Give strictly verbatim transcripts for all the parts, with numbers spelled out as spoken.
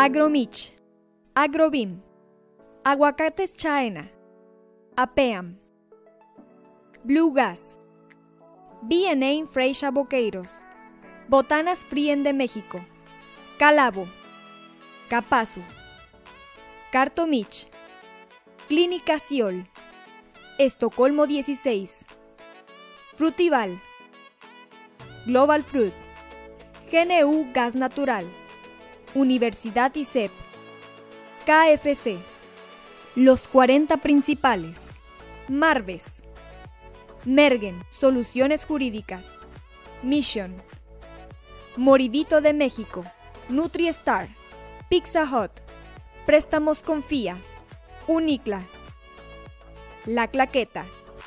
Agromich, Agrobim, Aguacates Chaena, Apeam, Blue Gas, B and A Freixa Boqueiros, Botanas Prien de México, Calabo, Capazu, Cartomich, Clínica Ciol, Estocolmo dieciséis, Frutival, Global Fruit, G N U Gas Natural, Universidad I S E P, K F C, Los cuarenta Principales, Marves, Mergen, Soluciones Jurídicas, Mission, Moribito de México, NutriStar, Pizza Hut, Préstamos Confía, Unicla, La Claqueta.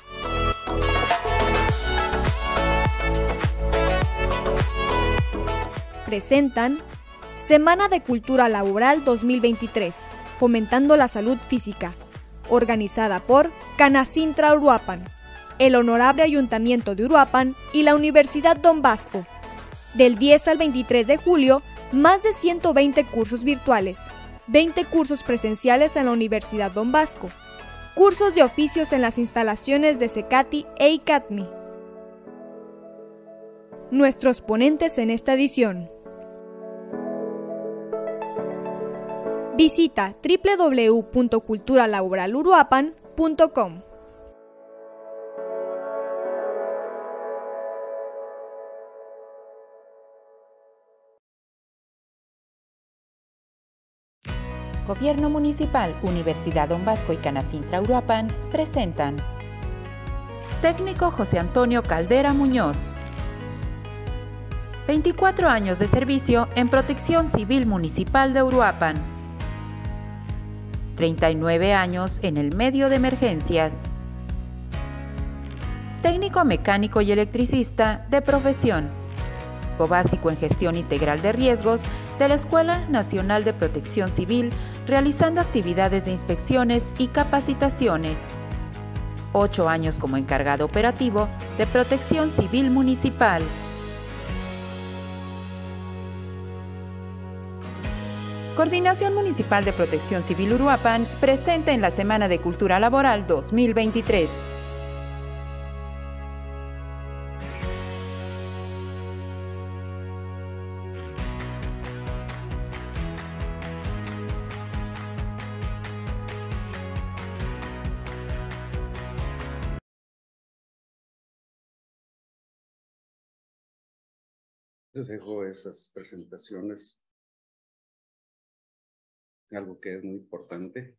Presentan Semana de Cultura Laboral dos mil veintitrés, fomentando la salud física, organizada por Canacintra Uruapan, el Honorable Ayuntamiento de Uruapan y la Universidad Don Bosco. Del diez al veintitrés de julio, más de ciento veinte cursos virtuales, veinte cursos presenciales en la Universidad Don Bosco, cursos de oficios en las instalaciones de CECATI e ICATMI. Nuestros ponentes en esta edición. Visita doble u doble u doble u punto cultura laboral uruapan punto com. Gobierno Municipal, Universidad Don Bosco y Canacintra Uruapan presentan Técnico José Antonio Caldera Muñoz. veinticuatro años de servicio en Protección Civil Municipal de Uruapan. treinta y nueve años en el medio de emergencias. Técnico mecánico y electricista de profesión. Básico en Gestión Integral de Riesgos de la Escuela Nacional de Protección Civil, realizando actividades de inspecciones y capacitaciones. Ocho años como encargado operativo de Protección Civil Municipal. Coordinación Municipal de Protección Civil Uruapan presente en la Semana de Cultura Laboral dos mil veintitrés. Les dejo esas presentaciones, algo que es muy importante.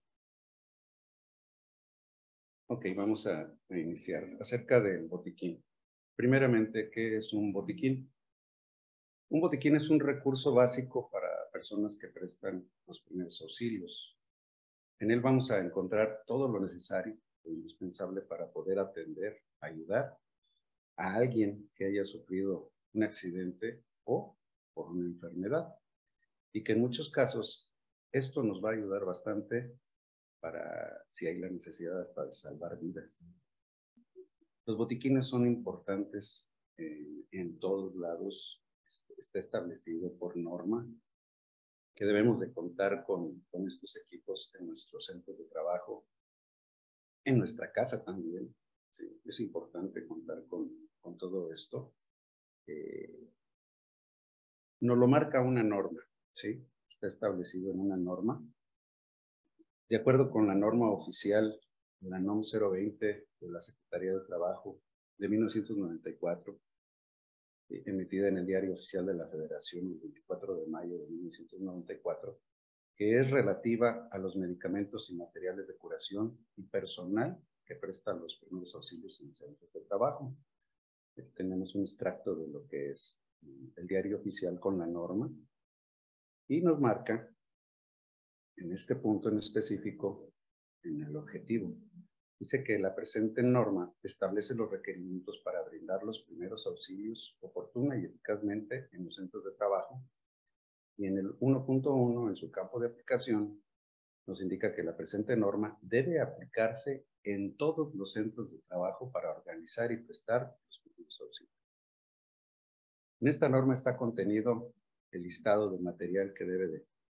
Ok, vamos a, a iniciar acerca del botiquín. Primeramente, ¿qué es un botiquín? Un botiquín es un recurso básico para personas que prestan los primeros auxilios. En él vamos a encontrar todo lo necesario, lo indispensable para poder atender, ayudar a alguien que haya sufrido un accidente o por una enfermedad. Y que en muchos casos esto nos va a ayudar bastante para si hay la necesidad hasta de salvar vidas. Los botiquines son importantes eh, en todos lados. Está establecido por norma que debemos de contar con, con estos equipos en nuestros centros de trabajo, en nuestra casa también. ¿Sí? Es importante contar con, con todo esto. Eh, nos lo marca una norma, ¿sí? Está establecido en una norma. De acuerdo con la norma oficial, la NOM cero veinte de la Secretaría de Trabajo de mil novecientos noventa y cuatro, eh, emitida en el Diario Oficial de la Federación el veinticuatro de mayo de mil novecientos noventa y cuatro, que es relativa a los medicamentos y materiales de curación y personal que prestan los primeros auxilios en centros de trabajo. Eh, tenemos un extracto de lo que es el Diario Oficial con la norma y nos marca en este punto en específico en el objetivo. Dice que la presente norma establece los requerimientos para brindar los primeros auxilios oportuna y eficazmente en los centros de trabajo, y en el uno punto uno en su campo de aplicación nos indica que la presente norma debe aplicarse en todos los centros de trabajo para organizar y prestar los primeros auxilios. En esta norma está contenido el listado de material que debe de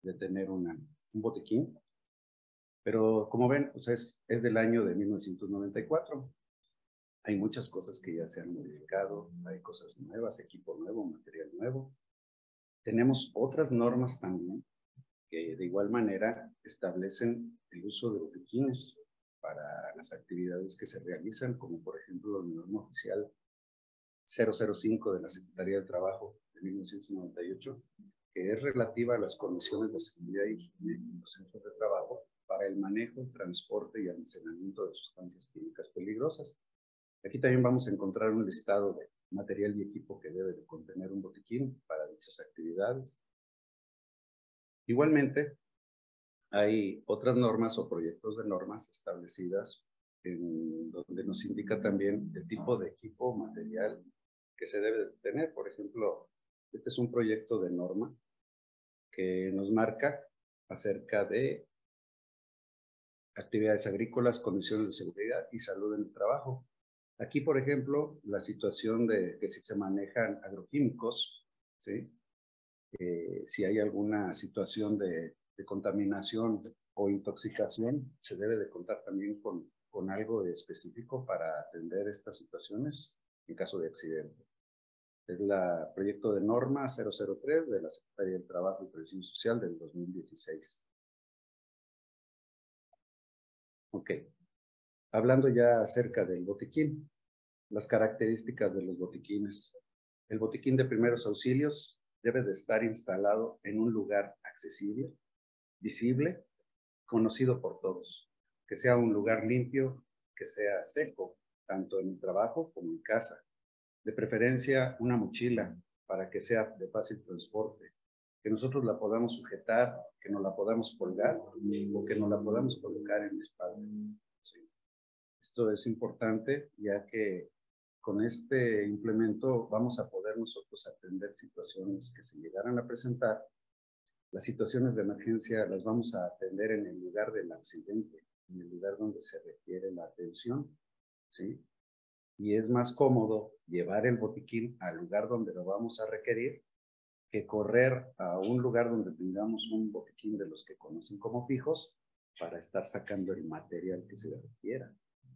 de tener una, un botiquín. Pero como ven, pues es, es del año de mil novecientos noventa y cuatro. Hay muchas cosas que ya se han modificado, hay cosas nuevas, equipo nuevo, material nuevo. Tenemos otras normas también que de igual manera establecen el uso de botiquines para las actividades que se realizan, como por ejemplo la norma oficial cero cero cinco de la Secretaría del Trabajo de mil novecientos noventa y ocho, que es relativa a las condiciones de seguridad y higiene en los centros de trabajo para el manejo, transporte y almacenamiento de sustancias químicas peligrosas. Aquí también vamos a encontrar un listado de material y equipo que debe de contener un botiquín para dichas actividades. Igualmente, hay otras normas o proyectos de normas establecidas en donde nos indica también el tipo de equipo o material que se debe de tener. Por ejemplo, este es un proyecto de norma que nos marca acerca de actividades agrícolas, condiciones de seguridad y salud en el trabajo. Aquí, por ejemplo, la situación de que si se manejan agroquímicos, ¿sí? Eh, si hay alguna situación de, de contaminación o intoxicación, se debe de contar también con, con algo específico para atender estas situaciones en caso de accidente. Es el proyecto de norma cero cero tres de la Secretaría del Trabajo y Previsión Social del dos mil dieciséis. Ok. Hablando ya acerca del botiquín, las características de los botiquines. El botiquín de primeros auxilios debe de estar instalado en un lugar accesible, visible, conocido por todos. Que sea un lugar limpio, que sea seco, tanto en el trabajo como en casa. De preferencia, una mochila para que sea de fácil transporte. Que nosotros la podamos sujetar, que nos la podamos colgar o que nos la podamos colocar en la espalda. Sí. Esto es importante ya que con este implemento vamos a poder nosotros atender situaciones que se llegaran a presentar. Las situaciones de emergencia las vamos a atender en el lugar del accidente, en el lugar donde se requiere la atención, ¿sí? Y es más cómodo llevar el botiquín al lugar donde lo vamos a requerir que correr a un lugar donde tengamos un botiquín de los que conocen como fijos para estar sacando el material que se requiera.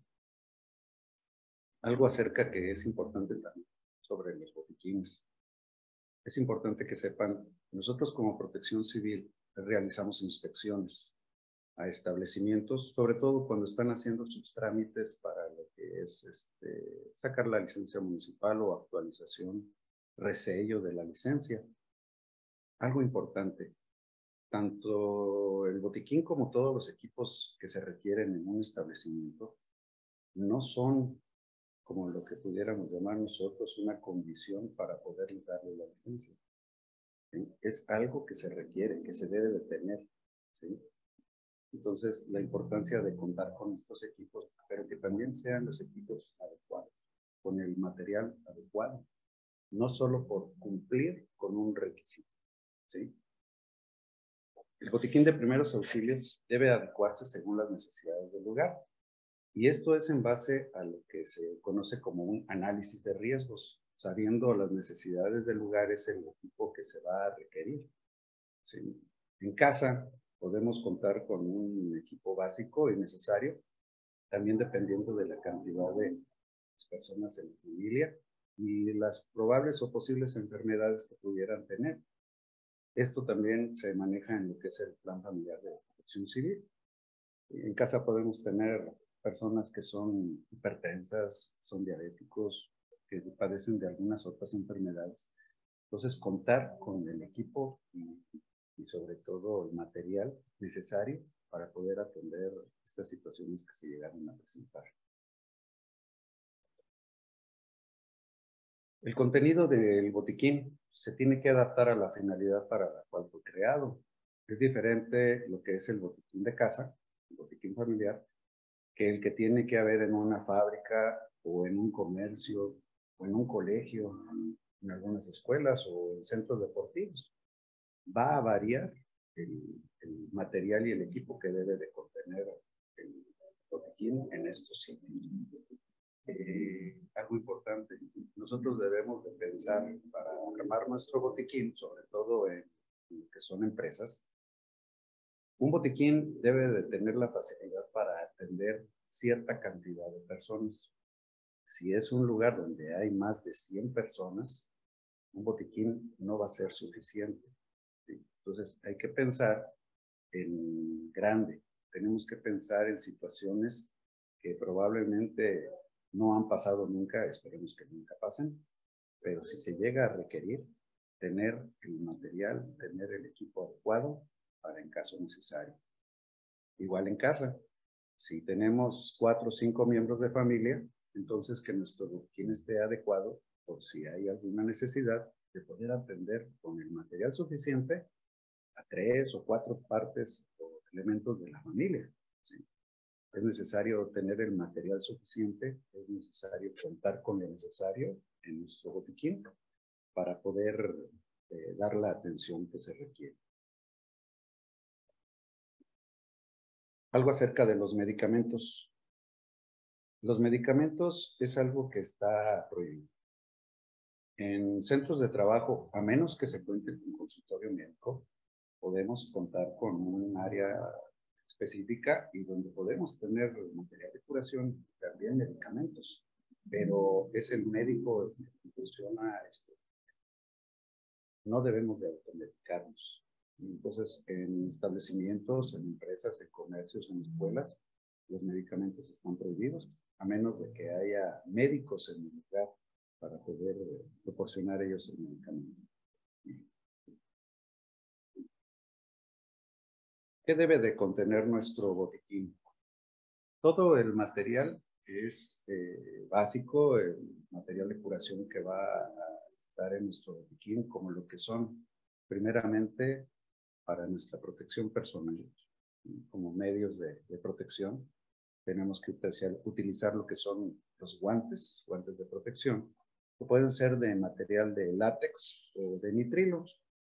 Algo acerca que es importante también sobre los botiquines. Es importante que sepan, nosotros como Protección Civil realizamos inspecciones a establecimientos, sobre todo cuando están haciendo sus trámites para lo que es este, sacar la licencia municipal o actualización, resello de la licencia. Algo importante, tanto el botiquín como todos los equipos que se requieren en un establecimiento no son como lo que pudiéramos llamar nosotros una condición para poderles darle la licencia. ¿Sí? Es algo que se requiere, que se debe de tener, ¿sí? Entonces, la importancia de contar con estos equipos, pero que también sean los equipos adecuados, con el material adecuado, no solo por cumplir con un requisito, ¿sí? El botiquín de primeros auxilios debe adecuarse según las necesidades del lugar. Y esto es en base a lo que se conoce como un análisis de riesgos, sabiendo las necesidades del lugar es el equipo que se va a requerir. ¿Sí? En casa podemos contar con un equipo básico y necesario, también dependiendo de la cantidad de personas en la familia y las probables o posibles enfermedades que pudieran tener. Esto también se maneja en lo que es el Plan Familiar de Protección Civil. En casa podemos tener personas que son hipertensas, son diabéticos, que padecen de algunas otras enfermedades. Entonces, contar con el equipo y, y sobre todo el material necesario para poder atender estas situaciones que se llegaron a presentar. El contenido del botiquín se tiene que adaptar a la finalidad para la cual fue creado. Es diferente lo que es el botiquín de casa, el botiquín familiar, que el que tiene que haber en una fábrica o en un comercio o en un colegio, en algunas escuelas o en centros deportivos. Va a variar el, el material y el equipo que debe de contener el botiquín en estos sitios. Eh, algo importante, nosotros debemos de pensar para armar nuestro botiquín, sobre todo en, en lo que son empresas, Un botiquín debe de tener la facilidad para atender cierta cantidad de personas. Si es un lugar donde hay más de cien personas, un botiquín no va a ser suficiente. ¿Sí? Entonces hay que pensar en grande. Tenemos que pensar en situaciones que probablemente no han pasado nunca, esperemos que nunca pasen, pero si se llega a requerir, tener el material, tener el equipo adecuado para en caso necesario. Igual en casa, si tenemos cuatro o cinco miembros de familia, entonces que nuestro botiquín esté adecuado por si hay alguna necesidad de poder atender con el material suficiente a tres o cuatro partes o elementos de la familia. ¿Sí? Es necesario tener el material suficiente, es necesario contar con lo necesario en nuestro botiquín para poder eh, dar la atención que se requiere. Algo acerca de los medicamentos. Los medicamentos es algo que está prohibido. En centros de trabajo, a menos que se cuente con consultorio médico, podemos contar con un área específica y donde podemos tener material de curación y también medicamentos, pero es el médico el que funciona esto. No debemos de automedicarnos. Entonces, en establecimientos, en empresas, en comercios, en escuelas, los medicamentos están prohibidos, a menos de que haya médicos en el lugar para poder proporcionar ellos el medicamento. ¿Qué debe de contener nuestro botiquín? Todo el material es eh, básico, el material de curación que va a estar en nuestro botiquín, como lo que son, primeramente, para nuestra protección personal, como medios de, de protección, tenemos que utilizar, utilizar lo que son los guantes, guantes de protección, que pueden ser de material de látex o de nitrilo.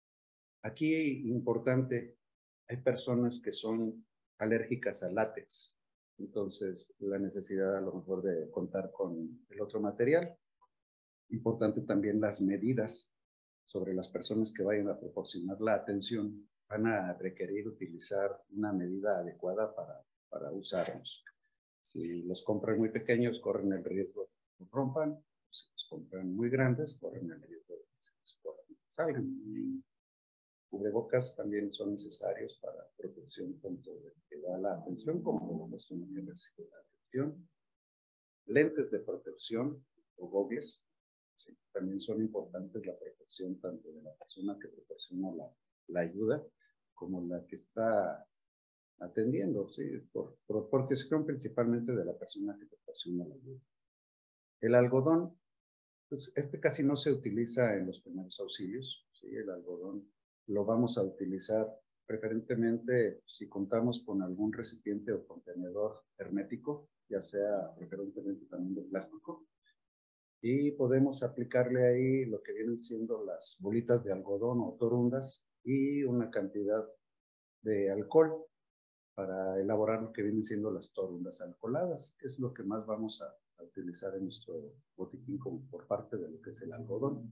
Aquí, importante, hay personas que son alérgicas al látex, entonces la necesidad a lo mejor de contar con el otro material. Importante también las medidas sobre las personas que vayan a proporcionar la atención, van a requerir utilizar una medida adecuada para, para usarlos. Si los compran muy pequeños, corren el riesgo de que los rompan. Si los compran muy grandes, corren el riesgo de que se salgan. Cubrebocas también son necesarios para protección tanto de que da la atención como de la persona que recibe la atención. Lentes de protección o gogles, sí, también son importantes la protección tanto de la persona que proporciona la, la ayuda como la que está atendiendo, sí, por, por protección principalmente de la persona que proporciona la ayuda. El algodón, pues este casi no se utiliza en los primeros auxilios, sí, el algodón lo vamos a utilizar preferentemente si contamos con algún recipiente o contenedor hermético, ya sea preferentemente también de plástico, y podemos aplicarle ahí lo que vienen siendo las bolitas de algodón o torundas y una cantidad de alcohol para elaborar lo que vienen siendo las torundas alcoholadas, que es lo que más vamos a, a utilizar en nuestro botiquín como por parte de lo que es el algodón.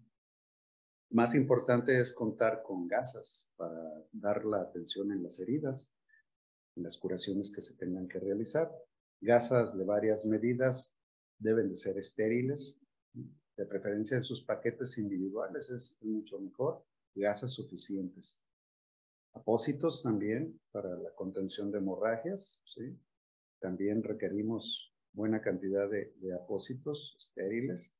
Más importante es contar con gasas para dar la atención en las heridas, en las curaciones que se tengan que realizar. Gasas de varias medidas deben de ser estériles, de preferencia en sus paquetes individuales es mucho mejor, gasas suficientes. Apósitos también para la contención de hemorragias, ¿sí? También requerimos buena cantidad de, de apósitos estériles.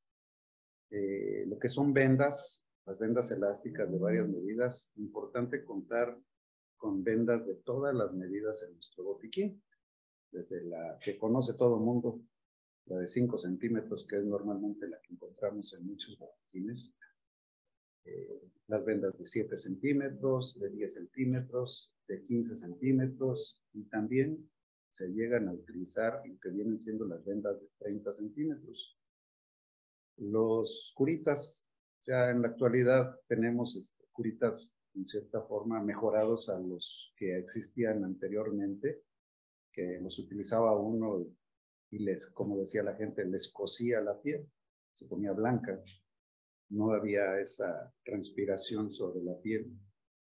Eh, lo que son vendas, las vendas elásticas de varias medidas, importante contar con vendas de todas las medidas en nuestro botiquín, desde la que conoce todo el mundo, la de cinco centímetros, que es normalmente la que encontramos en muchos botiquines, eh, las vendas de siete centímetros, de diez centímetros, de quince centímetros, y también se llegan a utilizar lo que vienen siendo las vendas de treinta centímetros. Los curitas, ya en la actualidad tenemos este, curitas en cierta forma mejorados a los que existían anteriormente, que los utilizaba uno y les, como decía la gente, les cosía la piel, se ponía blanca, no había esa transpiración sobre la piel.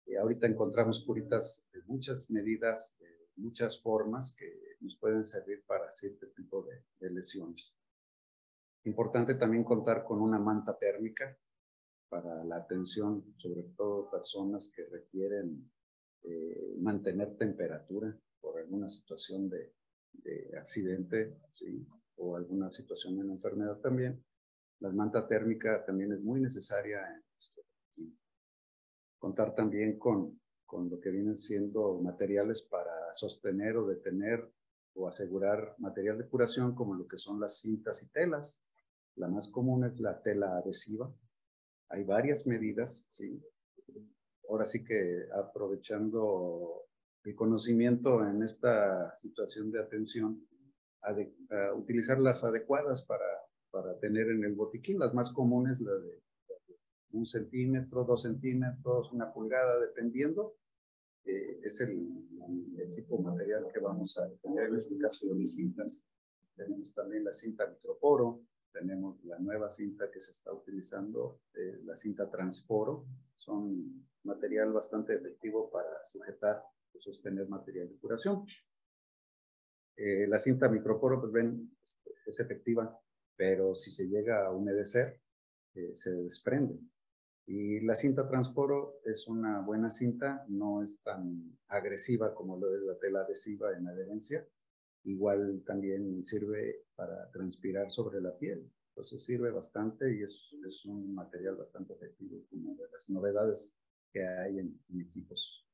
Y ahorita encontramos curitas de muchas medidas, de muchas formas que nos pueden servir para cierto tipo de, de lesiones. Importante también contar con una manta térmica para la atención, sobre todo personas que requieren eh, mantener temperatura por alguna situación de, de accidente, ¿sí? O alguna situación de enfermedad también. La manta térmica también es muy necesaria en nuestro equipo. Contar también con, con lo que vienen siendo materiales para sostener o detener o asegurar material de curación, como lo que son las cintas y telas. La más común es la tela adhesiva. Hay varias medidas, ¿sí? Ahora sí que aprovechando el conocimiento en esta situación de atención, a utilizar las adecuadas para, para tener en el botiquín. Las más comunes, la de un centímetro, dos centímetros, una pulgada, dependiendo. Eh, es el, el equipo material que vamos a tener. En este caso de mis cintas. Tenemos también la cinta microporo. Tenemos la nueva cinta que se está utilizando, eh, la cinta transporo. Son material bastante efectivo para sujetar o sostener material de curación. Eh, la cinta microporo, pues ven, es efectiva, pero si se llega a humedecer, eh, se desprende. Y la cinta transporo es una buena cinta, no es tan agresiva como lo es la tela adhesiva en adherencia. Igual también sirve para transpirar sobre la piel. Entonces sirve bastante y es, es un material bastante efectivo, como de las novedades que hay en, en equipos.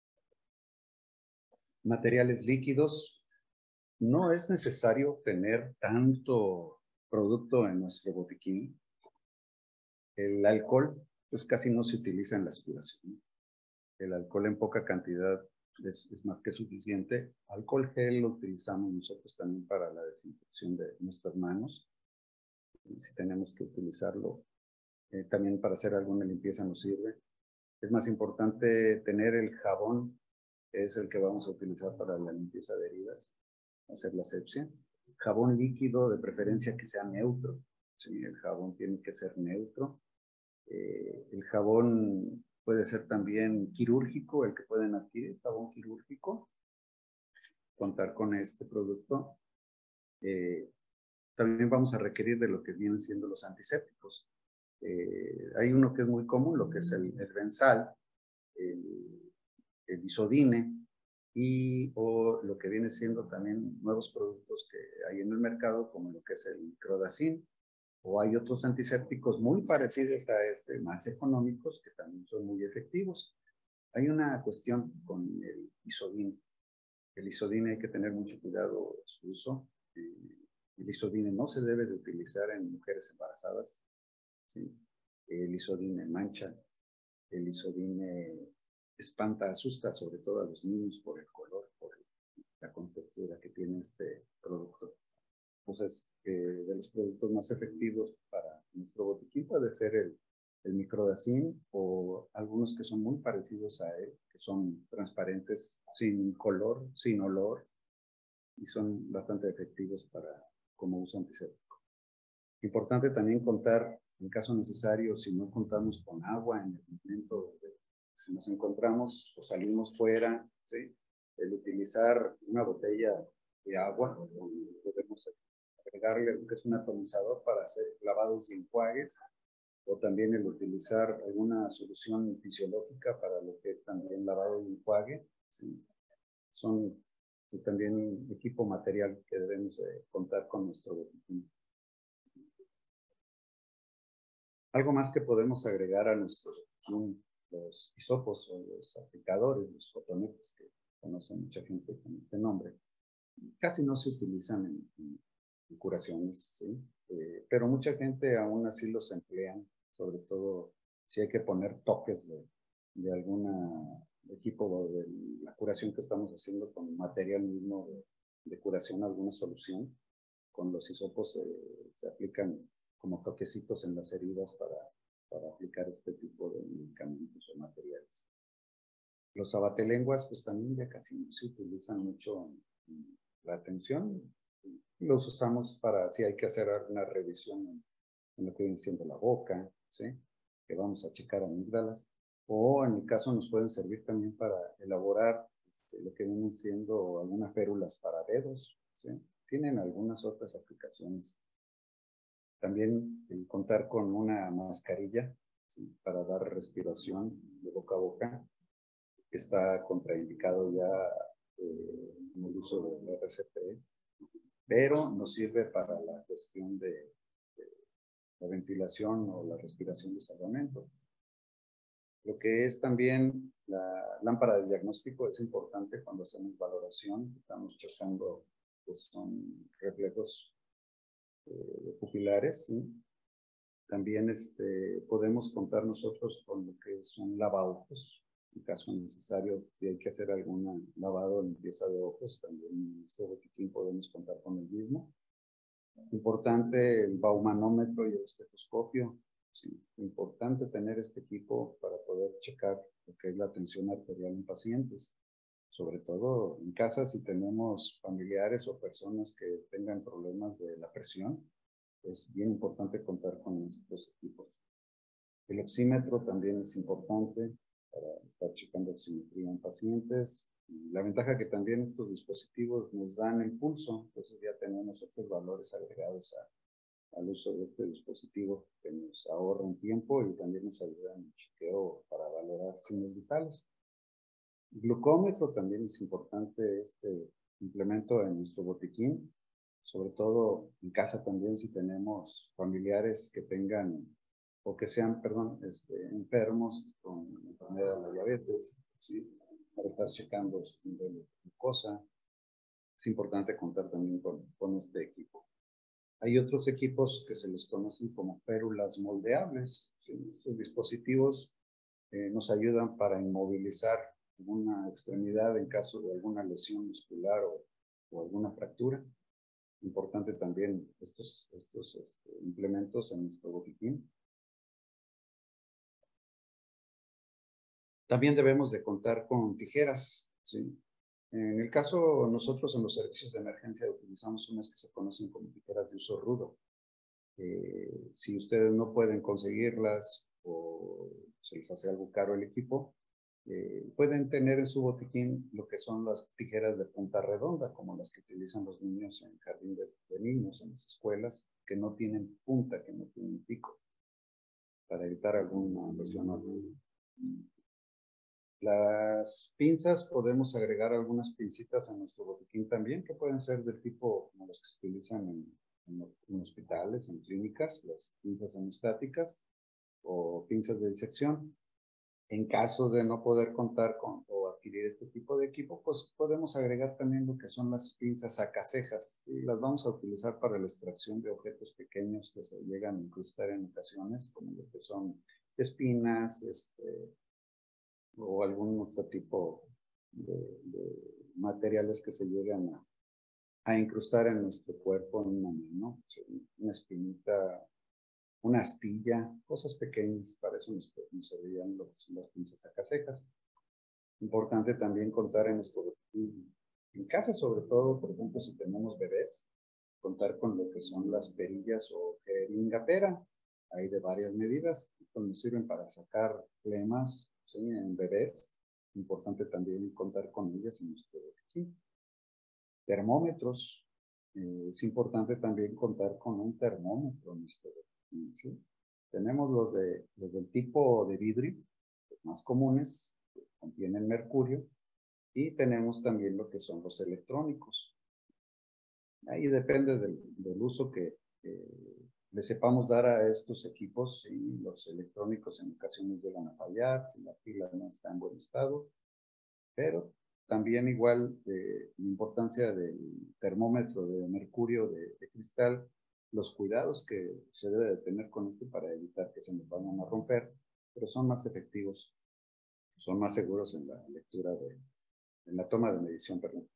Materiales líquidos. No es necesario tener tanto producto en nuestro botiquín. El alcohol, pues casi no se utiliza en las curaciones. El alcohol en poca cantidad es, es más que suficiente. Alcohol gel lo utilizamos nosotros también para la desinfección de nuestras manos. Si tenemos que utilizarlo, eh, también para hacer alguna limpieza nos sirve. Es más importante tener el jabón, que es el que vamos a utilizar para la limpieza de heridas, hacer la asepsia. Jabón líquido, de preferencia que sea neutro. Sí, el jabón tiene que ser neutro. Eh, el jabón puede ser también quirúrgico, el que pueden adquirir, jabón quirúrgico. Contar con este producto. Eh, también vamos a requerir de lo que vienen siendo los antisépticos. Eh, hay uno que es muy común, lo que es el, el Benzal, el, el Isodine, y o lo que viene siendo también nuevos productos que hay en el mercado, como lo que es el Microdacin, o hay otros antisépticos muy parecidos a este, más económicos, que también son muy efectivos. Hay una cuestión con el Isodine. El Isodine hay que tener mucho cuidado en su uso. El Isodine no se debe de utilizar en mujeres embarazadas. ¿Sí? El Isodine mancha. El Isodine espanta, asusta sobre todo a los niños por el color, por la contextura que tiene este producto. Entonces, eh, de los productos más efectivos para nuestro botiquín puede ser el, el Microdacin o algunos que son muy parecidos a él, que son transparentes, sin color, sin olor, y son bastante efectivos para, como uso antiséptico. Importante también contar, en caso necesario, si no contamos con agua en el momento de, si nos encontramos o salimos fuera, ¿sí? El utilizar una botella de agua, podemos agregarle lo que es un atomizador para hacer lavados y enjuagues, o también el utilizar alguna solución fisiológica para lo que es también lavado y enjuague, ¿sí? Son también equipo material que debemos de contar con nuestro botiquín. Algo más que podemos agregar a nuestro botiquín, los hisopos o los aplicadores, los cotonetes, que conoce mucha gente con este nombre, casi no se utilizan en, en, en curaciones, ¿sí? Eh, pero mucha gente aún así los emplean, sobre todo si hay que poner toques de, de algún equipo de la curación que estamos haciendo con material mismo de, de curación, alguna solución. Con los hisopos eh, se aplican como toquecitos en las heridas para, para aplicar este tipo de medicamentos o materiales. Los abatelenguas, pues también ya casi no se utilizan mucho en la atención. Los usamos para si hay que hacer una revisión en, en lo que viene siendo la boca, ¿sí? Que vamos a checar amígdalas. o en mi caso nos pueden servir también para elaborar este, lo que vienen siendo algunas férulas para dedos, ¿sí? Tienen algunas otras aplicaciones. También el contar con una mascarilla, ¿sí? Para dar respiración de boca a boca, que está contraindicado ya eh, en el uso del R C P, pero nos sirve para la cuestión de, de la ventilación o la respiración de salvamento. Lo que es también la lámpara de diagnóstico es importante cuando hacemos valoración, estamos checando, pues son reflejos eh, pupilares, ¿sí? También este, podemos contar nosotros con lo que es un lavaojos, en caso necesario, si hay que hacer algún lavado o limpieza de ojos, también en este botiquín podemos contar con el mismo. Importante el baumanómetro y el estetoscopio. Sí, importante tener este equipo para poder checar lo que es la tensión arterial en pacientes. Sobre todo en casa, si tenemos familiares o personas que tengan problemas de la presión, es bien importante contar con estos equipos. El oxímetro también es importante para estar checando oximetría en pacientes. Y la ventaja que también estos dispositivos nos dan el pulso, entonces ya tenemos otros valores agregados a, al uso de este dispositivo que nos ahorran tiempo y también nos ayudan en el chequeo para valorar signos vitales. El glucómetro también es importante este implemento en nuestro botiquín, sobre todo en casa también si tenemos familiares que tengan o que sean, perdón, este, enfermos con enfermedad de la diabetes, ¿sí? Para estar checando su nivel de glucosa. Es importante contar también con, con este equipo. Hay otros equipos que se les conocen como férulas moldeables, ¿sí? Estos dispositivos eh, nos ayudan para inmovilizar una extremidad en caso de alguna lesión muscular o, o alguna fractura. Importante también estos, estos este, implementos en nuestro botiquín. También debemos de contar con tijeras, ¿sí? En el caso, nosotros en los servicios de emergencia utilizamos unas que se conocen como tijeras de uso rudo. Eh, si ustedes no pueden conseguirlas o se les hace algo caro el equipo, eh, pueden tener en su botiquín lo que son las tijeras de punta redonda, como las que utilizan los niños en jardines de niños, en las escuelas, que no tienen punta, que no tienen pico, para evitar alguna lesión o alguna. Las pinzas, podemos agregar algunas pincitas a nuestro botiquín también, que pueden ser del tipo como las que se utilizan en, en, en hospitales, en clínicas, las pinzas hemostáticas o pinzas de disección. En caso de no poder contar con o adquirir este tipo de equipo, pues podemos agregar también lo que son las pinzas sacacejas. Y las vamos a utilizar para la extracción de objetos pequeños que se llegan a incrustar en ocasiones, como lo que son espinas, este, o algún otro tipo de, de materiales que se llegan a, a incrustar en nuestro cuerpo, en una mano, una espinita, una astilla, cosas pequeñas, para eso nos, nos servirían los, las pinzas sacacejas. Importante también contar en nuestro en casa, sobre todo, por ejemplo, si tenemos bebés, contar con lo que son las perillas o jeringa pera. Hay de varias medidas, que nos sirven para sacar flemas, ¿sí? En bebés. Importante también contar con ellas en nuestro botiquín. Termómetros. Eh, es importante también contar con un termómetro en nuestro botiquín, ¿sí? Tenemos los, de, los del tipo de vidrio, los más comunes, que contienen mercurio, y tenemos también lo que son los electrónicos. Ahí depende del, del uso que eh, le sepamos dar a estos equipos. ¿Sí? Los electrónicos en ocasiones llegan a fallar, si la pila no está en buen estado, pero también igual eh, la importancia del termómetro de mercurio de, de cristal, los cuidados que se debe de tener con esto para evitar que se nos vayan a romper, pero son más efectivos, son más seguros en la lectura, de, en la toma de medición, perdón.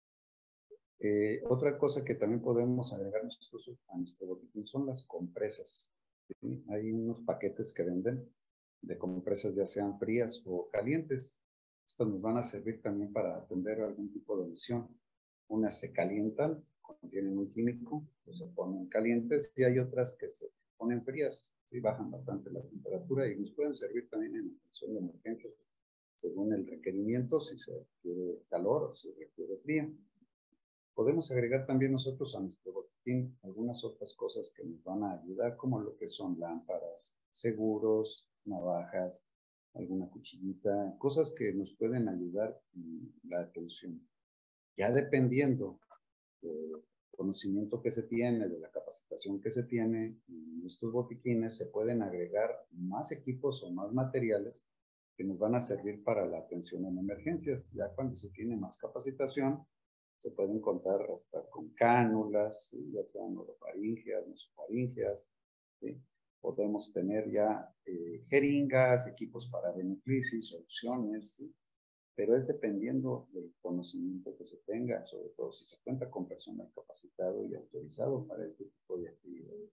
Eh, otra cosa que también podemos agregar nosotros a nuestro botiquín son las compresas. ¿Sí? Hay unos paquetes que venden de compresas ya sean frías o calientes. Estas nos van a servir también para atender algún tipo de lesión. Unas se calientan, contienen un químico, que se ponen calientes, y hay otras que se ponen frías, ¿sí? Bajan bastante la temperatura y nos pueden servir también en atención de emergencias según el requerimiento, si se requiere calor o si se requiere frío. Podemos agregar también nosotros a nuestro botiquín algunas otras cosas que nos van a ayudar, como lo que son lámparas, seguros, navajas, alguna cuchillita, cosas que nos pueden ayudar en la atención. Ya dependiendo del conocimiento que se tiene, de la capacitación que se tiene, en estos botiquines se pueden agregar más equipos o más materiales que nos van a servir para la atención en emergencias. Ya cuando se tiene más capacitación, se pueden contar hasta con cánulas, ¿sí? Ya sean orofaringeas, mesofaringeas, ¿sí? Podemos tener ya eh, jeringas, equipos para venoclisis, soluciones, ¿sí? Pero es dependiendo del conocimiento que se tenga, sobre todo si se cuenta con personal capacitado y autorizado para este tipo de actividades.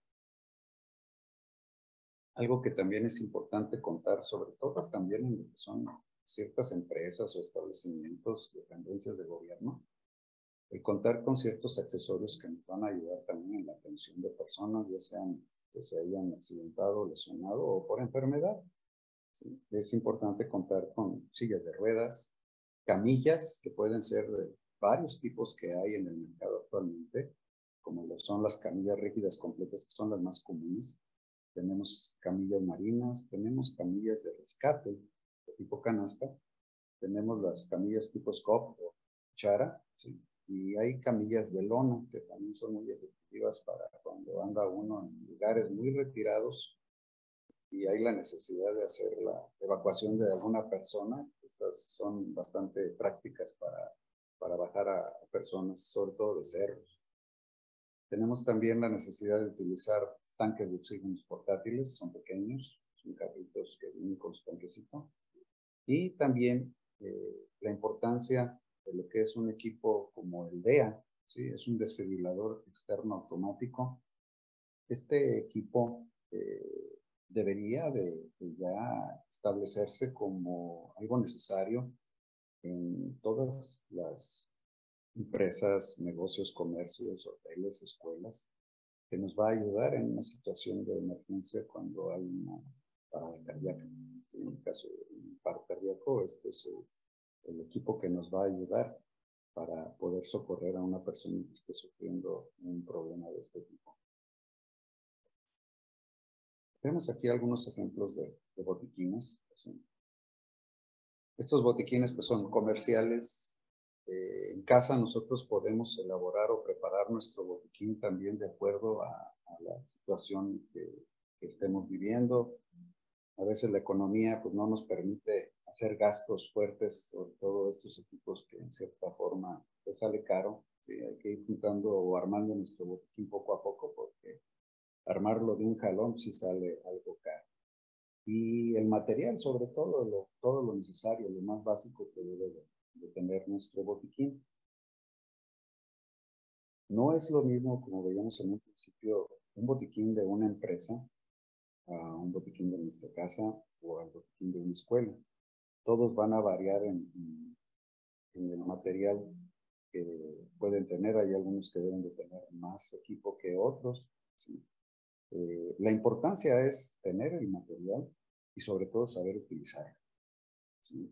Algo que también es importante contar, sobre todo también en lo que son ciertas empresas o establecimientos, dependencias de gobierno, el contar con ciertos accesorios que nos van a ayudar también en la atención de personas, ya sean que se hayan accidentado, lesionado o por enfermedad. ¿Sí? Es importante contar con sillas de ruedas, camillas, que pueden ser de varios tipos que hay en el mercado actualmente, como lo son las camillas rígidas completas, que son las más comunes. Tenemos camillas marinas, tenemos camillas de rescate de tipo canasta, tenemos las camillas tipo scope o chara, ¿sí? Y hay camillas de lona que también son muy efectivas para cuando anda uno en lugares muy retirados y hay la necesidad de hacer la evacuación de alguna persona. Estas son bastante prácticas para, para bajar a personas, sobre todo de cerros. Tenemos también la necesidad de utilizar tanques de oxígeno portátiles, son pequeños, son carritos que vienen con su tanquecito. Y también eh, la importancia de lo que es un equipo como el D E A, ¿sí? Es un desfibrilador externo automático. Este equipo eh, debería de, de ya establecerse como algo necesario en todas las empresas, negocios, comercios, hoteles, escuelas, que nos va a ayudar en una situación de emergencia cuando hay una parada cardíaca. ¿Sí? En el caso de un paro cardíaco, este es el, el equipo que nos va a ayudar para poder socorrer a una persona que esté sufriendo un problema de este tipo. Tenemos aquí algunos ejemplos de, de botiquines. ¿Sí? Estos botiquines pues, son comerciales. Eh, en casa nosotros podemos elaborar o preparar nuestro botiquín también de acuerdo a, a la situación que, que estemos viviendo. A veces la economía pues, no nos permite hacer gastos fuertes, sobre todo estos equipos que en cierta forma pues, sale caro. ¿Sí? Hay que ir juntando o armando nuestro botiquín poco a poco porque armarlo de un jalón sí sale algo caro. Y el material, sobre todo, lo, todo lo necesario, lo más básico que debe de, de tener nuestro botiquín. No es lo mismo, como veíamos en un principio, un botiquín de una empresa a un botiquín de nuestra casa o al botiquín de una escuela. Todos van a variar en, en, en el material que pueden tener. Hay algunos que deben de tener más equipo que otros. ¿Sí? Eh, la importancia es tener el material y sobre todo saber utilizarlo. ¿Sí?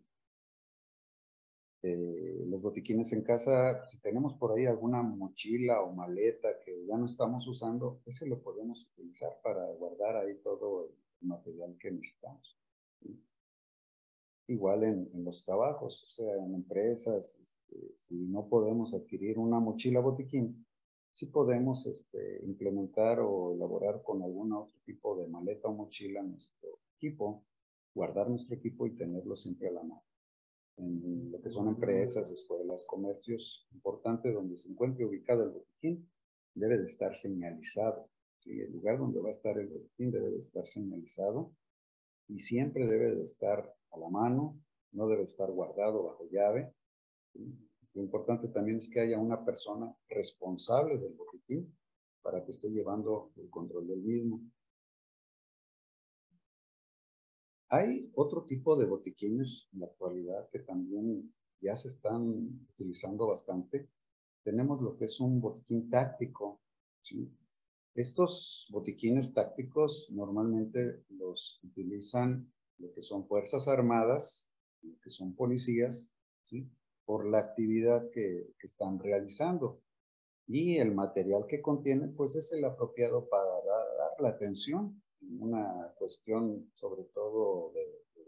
Eh, los botiquines en casa, si tenemos por ahí alguna mochila o maleta que ya no estamos usando, ese lo podemos utilizar para guardar ahí todo el material que necesitamos. ¿Sí? Igual en, en los trabajos, o sea, en empresas, este, si no podemos adquirir una mochila botiquín, sí podemos este, implementar o elaborar con algún otro tipo de maleta o mochila nuestro equipo, guardar nuestro equipo y tenerlo siempre a la mano. En lo que son empresas, escuelas, comercios, importante donde se encuentre ubicado el botiquín, debe de estar señalizado. ¿Sí? El lugar donde va a estar el botiquín debe de estar señalizado y siempre debe de estar a la mano, no debe estar guardado bajo llave. ¿Sí? Lo importante también es que haya una persona responsable del botiquín para que esté llevando el control del mismo. Hay otro tipo de botiquines en la actualidad que también ya se están utilizando bastante. Tenemos lo que es un botiquín táctico, ¿sí? Estos botiquines tácticos normalmente los utilizan lo que son fuerzas armadas, lo que son policías, ¿sí? Por la actividad que, que están realizando. Y el material que contiene, pues es el apropiado para dar, dar la atención, una cuestión sobre todo de, de,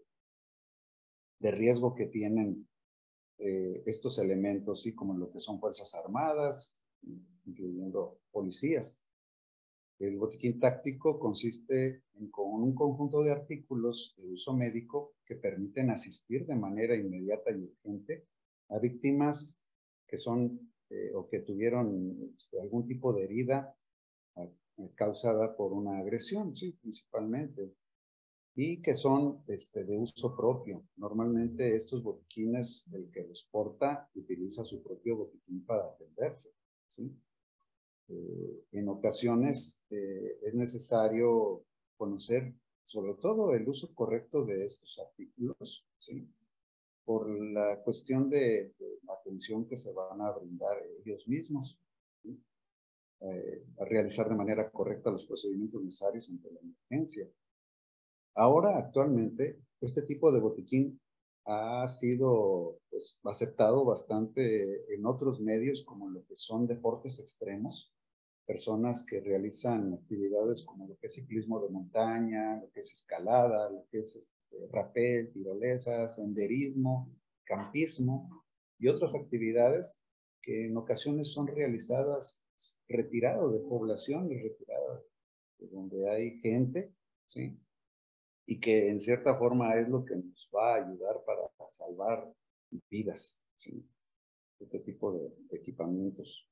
de riesgo que tienen eh, estos elementos, ¿sí? Como lo que son fuerzas armadas, incluyendo policías. El botiquín táctico consiste en con un conjunto de artículos de uso médico que permiten asistir de manera inmediata y urgente a víctimas que son eh, o que tuvieron este, algún tipo de herida a, causada por una agresión, sí, principalmente, y que son este, de uso propio. Normalmente estos botiquines, el que los porta, utiliza su propio botiquín para atenderse, ¿sí? Eh, en ocasiones eh, es necesario conocer sobre todo el uso correcto de estos artículos, ¿sí? Por la cuestión de, de la atención que se van a brindar ellos mismos, ¿sí? Eh, a realizar de manera correcta los procedimientos necesarios ante la emergencia. Ahora, actualmente, este tipo de botiquín ha sido pues, aceptado bastante en otros medios como lo que son deportes extremos, personas que realizan actividades como lo que es ciclismo de montaña, lo que es escalada, lo que es este, rapel, tirolesa, senderismo, campismo y otras actividades que en ocasiones son realizadas retirado de población y retirado de donde hay gente, ¿sí? Y que en cierta forma es lo que nos va a ayudar para salvar vidas, ¿sí? Este tipo de, de equipamientos.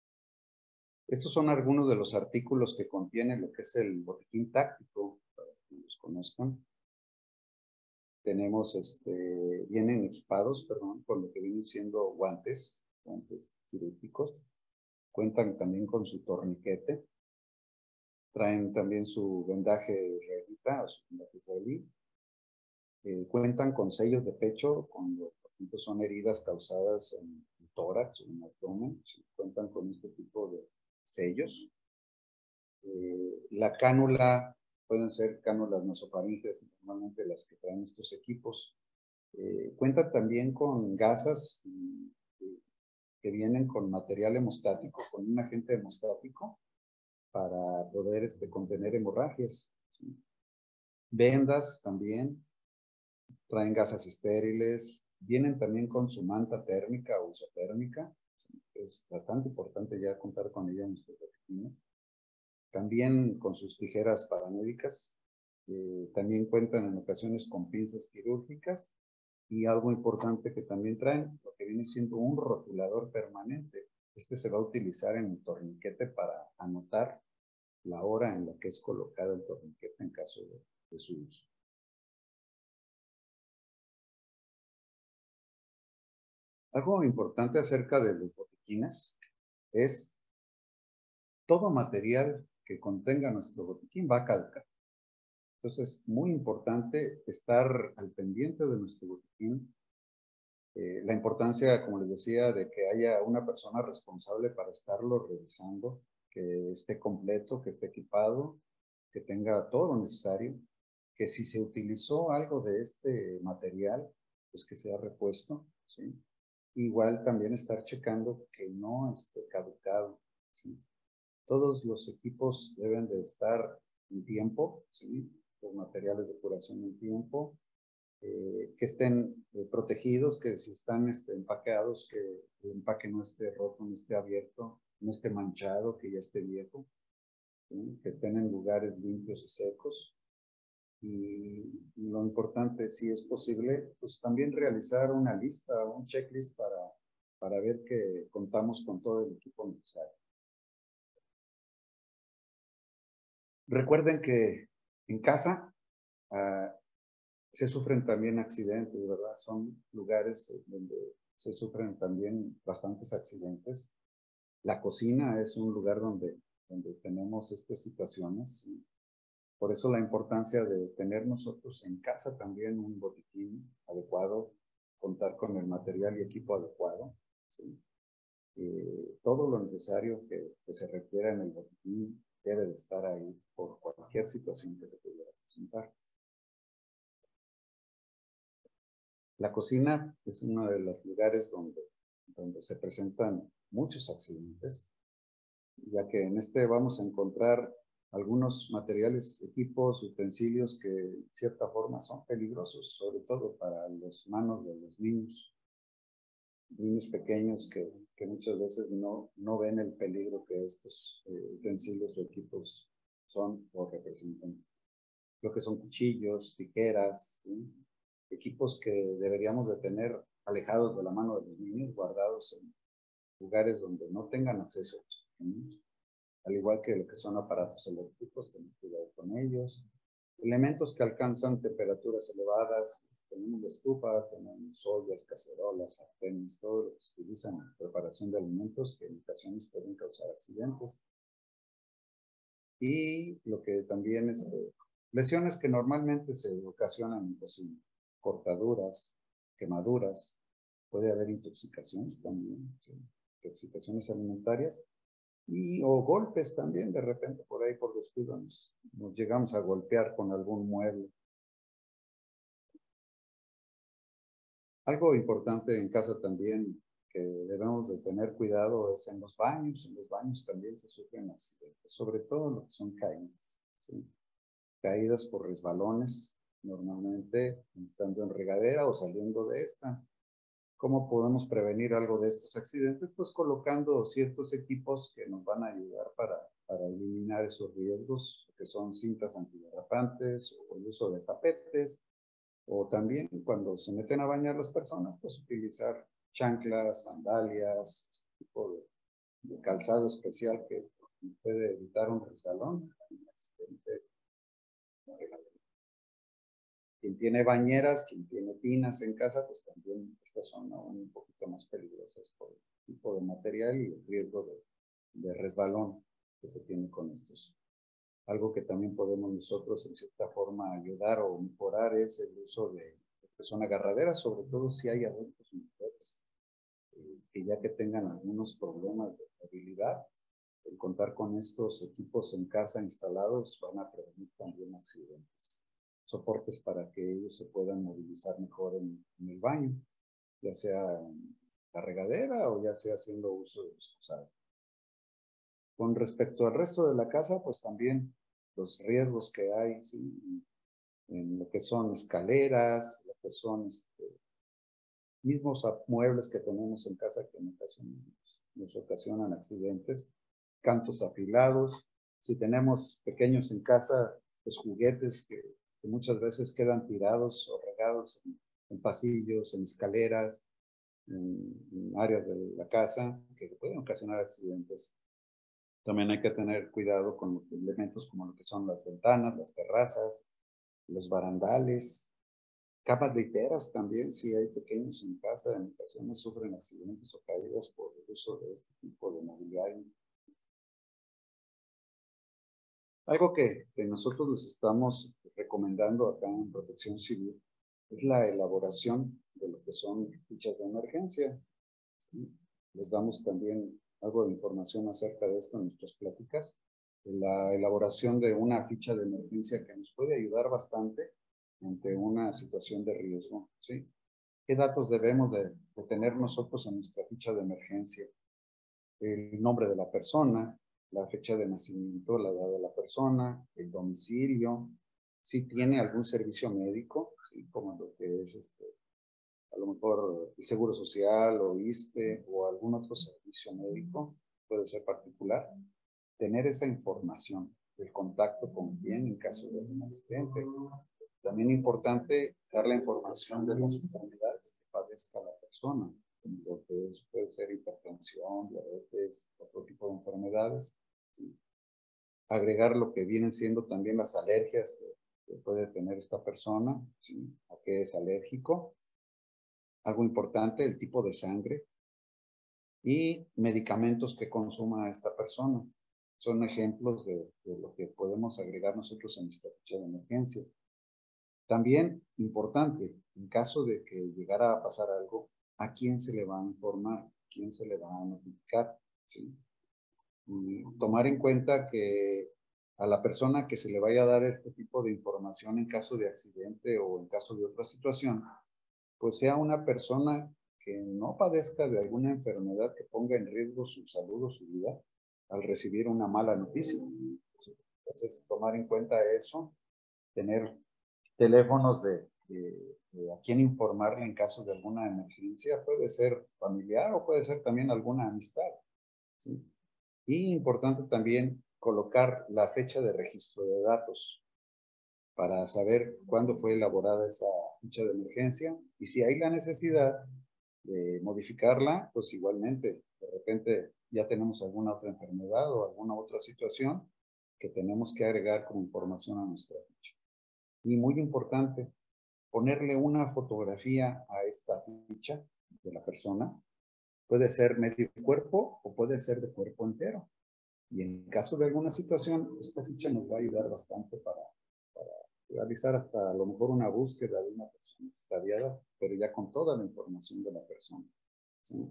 Estos son algunos de los artículos que contiene lo que es el botiquín táctico, para que los conozcan. Tenemos, este, vienen equipados, perdón, con lo que vienen siendo guantes, guantes quirúrgicos. Cuentan también con su torniquete. Traen también su vendaje israelita o su vendaje israelí. Eh, cuentan con sellos de pecho, cuando por ejemplo son heridas causadas en el tórax o en el abdomen, ¿sí? Cuentan con este tipo de sellos. Eh, la cánula, pueden ser cánulas nasofaríngeas, normalmente las que traen estos equipos. Eh, cuentan también con gasas eh, que vienen con material hemostático, con un agente hemostático para poder este, contener hemorragias, ¿sí? Vendas también. Traen gasas estériles, vienen también con su manta térmica o isotérmica, es bastante importante ya contar con ella en nuestros botiquines. También con sus tijeras paramédicas, eh, también cuentan en ocasiones con pinzas quirúrgicas y algo importante que también traen, lo que viene siendo un rotulador permanente. Este se va a utilizar en el torniquete para anotar la hora en la que es colocado el torniquete en caso de, de su uso. Algo importante acerca de los botiquines es todo material que contenga nuestro botiquín va a caducar. Entonces, muy importante estar al pendiente de nuestro botiquín. Eh, la importancia, como les decía, de que haya una persona responsable para estarlo revisando, que esté completo, que esté equipado, que tenga todo lo necesario, que si se utilizó algo de este material, pues que sea repuesto, ¿sí? Igual también estar checando que no esté caducado, ¿sí? Todos los equipos deben de estar en tiempo, ¿sí? Los materiales de curación en tiempo, eh, que estén eh, protegidos, que si están este, empaqueados, que el empaque no esté roto, no esté abierto, no esté manchado, que ya esté viejo, ¿sí? Que estén en lugares limpios y secos. Y, y lo importante, si es posible, pues también realizar una lista, un checklist para, para ver que contamos con todo el equipo necesario. Recuerden que en casa uh, se sufren también accidentes, ¿verdad? Son lugares donde se sufren también bastantes accidentes. La cocina es un lugar donde, donde tenemos estas situaciones, ¿sí? Por eso la importancia de tener nosotros en casa también un botiquín adecuado, contar con el material y equipo adecuado, ¿sí? Eh, todo lo necesario que, que se requiera en el botiquín, debe de estar ahí por cualquier situación que se pudiera presentar. La cocina es uno de los lugares donde, donde se presentan muchos accidentes, ya que en este vamos a encontrar algunos materiales, equipos, utensilios que de cierta forma son peligrosos, sobre todo para las manos de los niños, niños pequeños que, que muchas veces no, no ven el peligro que estos eh, utensilios o equipos son o representan. Lo que son cuchillos, tijeras, ¿sí? Equipos que deberíamos de tener alejados de la mano de los niños, guardados en lugares donde no tengan acceso a los niños. Al igual que lo que son aparatos eléctricos, tener cuidado con ellos. Elementos que alcanzan temperaturas elevadas, tenemos estufa, tenemos ollas, cacerolas, sartenes, todo lo que se utiliza en la preparación de alimentos que en ocasiones pueden causar accidentes. Y lo que también es eh, lesiones que normalmente se ocasionan en cocina, cortaduras, quemaduras, puede haber intoxicaciones también, ¿sí? Intoxicaciones alimentarias. Y, o golpes también, de repente por ahí por descuido nos, nos llegamos a golpear con algún mueble. Algo importante en casa también que debemos de tener cuidado es en los baños. En los baños también se sufren accidentes, sobre todo lo que son caídas, ¿sí? Caídas por resbalones, normalmente estando en regadera o saliendo de esta. ¿Cómo podemos prevenir algo de estos accidentes? Pues colocando ciertos equipos que nos van a ayudar para, para eliminar esos riesgos, que son cintas antiderrapantes o el uso de tapetes, o también cuando se meten a bañar las personas, pues utilizar chanclas, sandalias, este tipo de, de calzado especial que puede evitar un resbalón, un accidente. Quien tiene bañeras, quien tiene tinas en casa, pues también estas son aún un poquito más peligrosas por el tipo de material y el riesgo de, de resbalón que se tiene con estos. Algo que también podemos nosotros en cierta forma ayudar o mejorar es el uso de persona agarradera, sobre todo si hay adultos mayores eh, que ya que tengan algunos problemas de movilidad, el contar con estos equipos en casa instalados van a prevenir también accidentes. Soportes para que ellos se puedan movilizar mejor en, en el baño, ya sea en la regadera o ya sea haciendo uso de excusado. Con respecto al resto de la casa, pues también los riesgos que hay, ¿sí? En lo que son escaleras, lo que son este, mismos muebles que tenemos en casa que en ocasiones nos ocasionan accidentes, cantos afilados. Si tenemos pequeños en casa, los juguetes que que muchas veces quedan tirados o regados en, en pasillos, en escaleras, en, en áreas de la casa, que pueden ocasionar accidentes. También hay que tener cuidado con los elementos como lo que son las ventanas, las terrazas, los barandales, camas literas también, si hay pequeños en casa, en ocasiones sufren accidentes o caídas por el uso de este tipo de mobiliario. Algo que, que nosotros les estamos recomendando acá en Protección Civil es la elaboración de lo que son fichas de emergencia. ¿Sí? Les damos también algo de información acerca de esto en nuestras pláticas. La elaboración de una ficha de emergencia que nos puede ayudar bastante ante una situación de riesgo. ¿Sí? ¿Qué datos debemos de, de tener nosotros en nuestra ficha de emergencia? El nombre de la persona, la fecha de nacimiento, la edad de la persona, el domicilio, si tiene algún servicio médico, ¿sí? Como lo que es este, a lo mejor el Seguro Social o ISSSTE o algún otro servicio médico, puede ser particular, tener esa información, el contacto con quién en caso de un accidente. También importante dar la información de las enfermedades que padezca la persona, lo que es, puede ser hipertensión, diabetes, otro tipo de enfermedades. ¿Sí? Agregar lo que vienen siendo también las alergias que, que puede tener esta persona, ¿sí? A qué es alérgico. Algo importante, el tipo de sangre y medicamentos que consuma esta persona. Son ejemplos de, de lo que podemos agregar nosotros en nuestra ficha de emergencia. También, importante, en caso de que llegara a pasar algo, ¿a quién se le va a informar? ¿A quién se le va a notificar? ¿Sí? y tomar en cuenta que a la persona que se le vaya a dar este tipo de información en caso de accidente o en caso de otra situación, pues sea una persona que no padezca de alguna enfermedad que ponga en riesgo su salud o su vida al recibir una mala noticia. Entonces, tomar en cuenta eso, tener teléfonos de, de, de a quién informarle en caso de alguna emergencia, puede ser familiar o puede ser también alguna amistad, ¿sí? Y importante también colocar la fecha de registro de datos para saber cuándo fue elaborada esa ficha de emergencia y si hay la necesidad de modificarla, pues igualmente, de repente ya tenemos alguna otra enfermedad o alguna otra situación que tenemos que agregar como información a nuestra ficha. Y muy importante, ponerle una fotografía a esta ficha de la persona. Puede ser medio cuerpo o puede ser de cuerpo entero. Y en caso de alguna situación, esta ficha nos va a ayudar bastante para, para realizar hasta a lo mejor una búsqueda de una persona extraviada, pero ya con toda la información de la persona, ¿sí?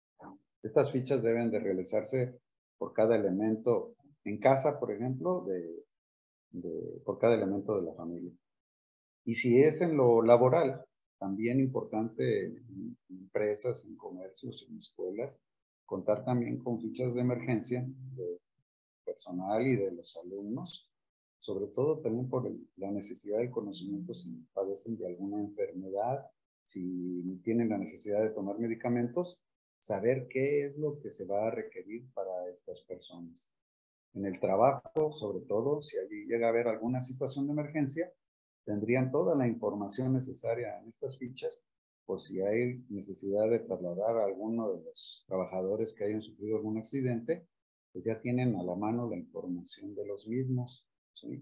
Estas fichas deben de realizarse por cada elemento en casa, por ejemplo, de, de, por cada elemento de la familia. Y si es en lo laboral, también importante en empresas, en comercios, en escuelas, contar también con fichas de emergencia de personal y de los alumnos, sobre todo también por el, la necesidad de conocimiento si padecen de alguna enfermedad, si tienen la necesidad de tomar medicamentos, saber qué es lo que se va a requerir para estas personas. En el trabajo, sobre todo, si allí llega a haber alguna situación de emergencia, tendrían toda la información necesaria en estas fichas, por si hay necesidad de trasladar a alguno de los trabajadores que hayan sufrido algún accidente, pues ya tienen a la mano la información de los mismos, ¿sí?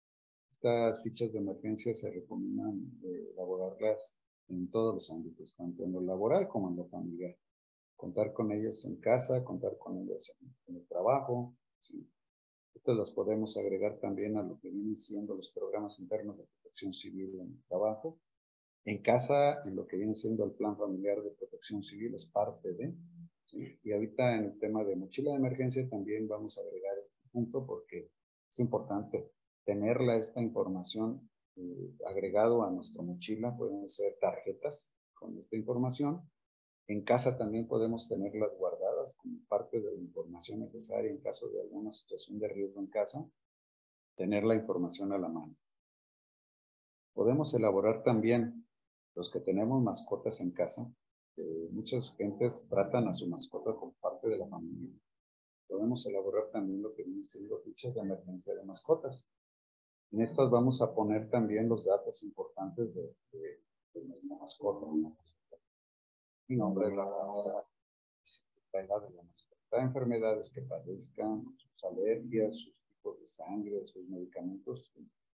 Estas fichas de emergencia se recomiendan eh, elaborarlas en todos los ámbitos, tanto en lo laboral como en lo familiar. Contar con ellas en casa, contar con ellas en, en el trabajo, ¿sí? Estas las podemos agregar también a lo que vienen siendo los programas internos de protección civil en el trabajo. En casa, en lo que viene siendo el plan familiar de protección civil, es parte de. ¿Sí? Y ahorita en el tema de mochila de emergencia también vamos a agregar este punto porque es importante tenerla, esta información eh, agregado a nuestra mochila. Pueden ser tarjetas con esta información. En casa también podemos tenerlas guardadas como parte de la información necesaria en caso de alguna situación de riesgo en casa, tener la información a la mano. Podemos elaborar también, los que tenemos mascotas en casa, eh, muchas gentes tratan a su mascota como parte de la familia. Podemos elaborar también lo que viene siendo fichas de emergencia de mascotas. En estas vamos a poner también los datos importantes de, de, de nuestra mascota, ¿no? Mi nombre es la raza, la edad de la mascota, enfermedades que padezcan, sus alergias, sus tipos de sangre, sus medicamentos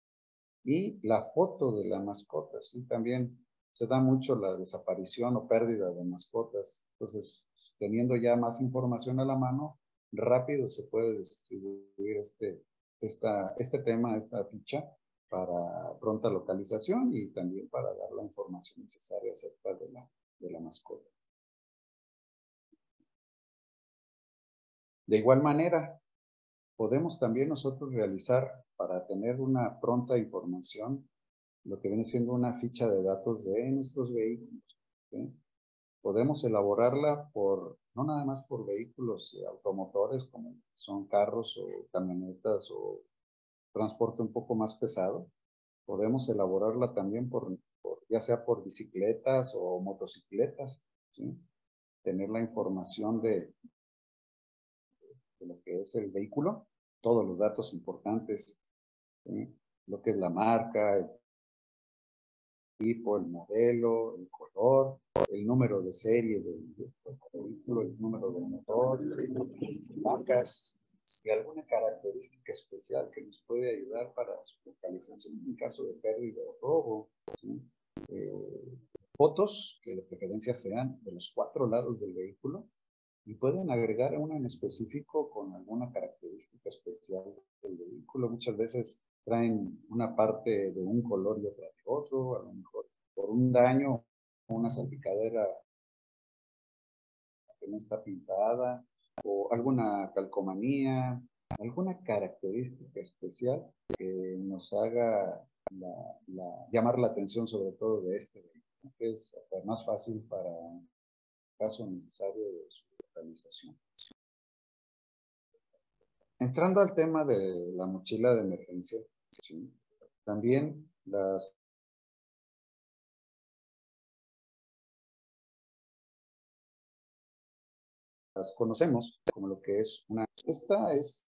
y la foto de la mascota. Sí, también se da mucho la desaparición o pérdida de mascotas. Entonces, teniendo ya más información a la mano, rápido se puede distribuir este, esta, este tema, esta ficha para pronta localización y también para dar la información necesaria acerca de la, de la mascota. De igual manera, podemos también nosotros realizar para tener una pronta información lo que viene siendo una ficha de datos de nuestros vehículos, ¿sí? Podemos elaborarla por, no nada más por vehículos automotores como son carros o camionetas o transporte un poco más pesado. Podemos elaborarla también por, por ya sea por bicicletas o motocicletas, ¿sí? Tener la información de, de lo que es el vehículo, todos los datos importantes, ¿sí? Lo que es la marca, el tipo, el modelo, el color, el número de serie del, del vehículo, el número del motor, marcas y alguna característica especial que nos puede ayudar para su localización en caso de pérdida o robo, ¿sí? Eh, fotos que de preferencia sean de los cuatro lados del vehículo y pueden agregar una en específico con alguna característica especial del vehículo. Muchas veces traen una parte de un color y otra de otro, a lo mejor por un daño, una salpicadera que no está pintada, o alguna calcomanía, alguna característica especial que nos haga la, la, llamar la atención sobre todo de este vehículo, que es hasta más fácil para el caso necesario de su localización. Entrando al tema de la mochila de emergencia, ¿sí? También las las conocemos como lo que es una... Esta es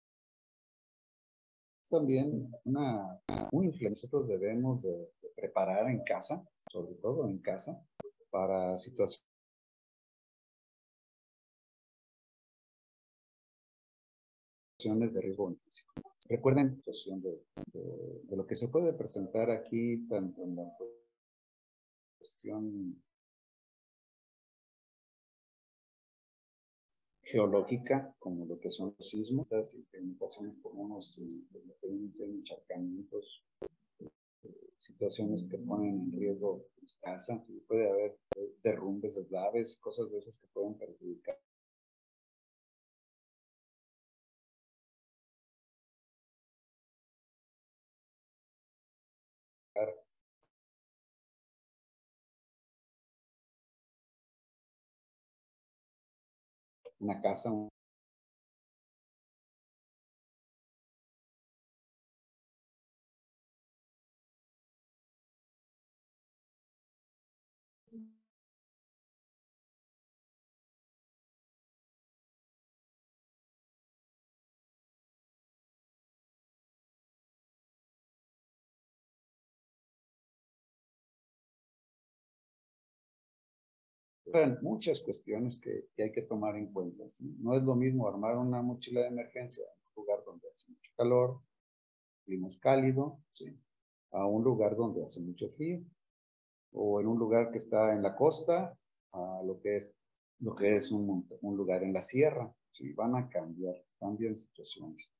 también una, un influencia que nosotros debemos de, de preparar en casa, sobre todo en casa, para situaciones de riesgo físico. Recuerden la situación de, de, de lo que se puede presentar aquí, tanto en la cuestión geológica, como lo que son los sismos, y en ocasiones ponemos lo que dicen encharcamientos, situaciones que ponen en riesgo las casas, y puede haber derrumbes, deslaves, cosas de esas que pueden perjudicar. Una casa, un muchas cuestiones que, que hay que tomar en cuenta, ¿sí? No es lo mismo armar una mochila de emergencia en un lugar donde hace mucho calor, clima es cálido, ¿sí? A un lugar donde hace mucho frío, o en un lugar que está en la costa, a lo que es, lo que es un, un lugar en la sierra, ¿sí? Van a cambiar, cambian situaciones.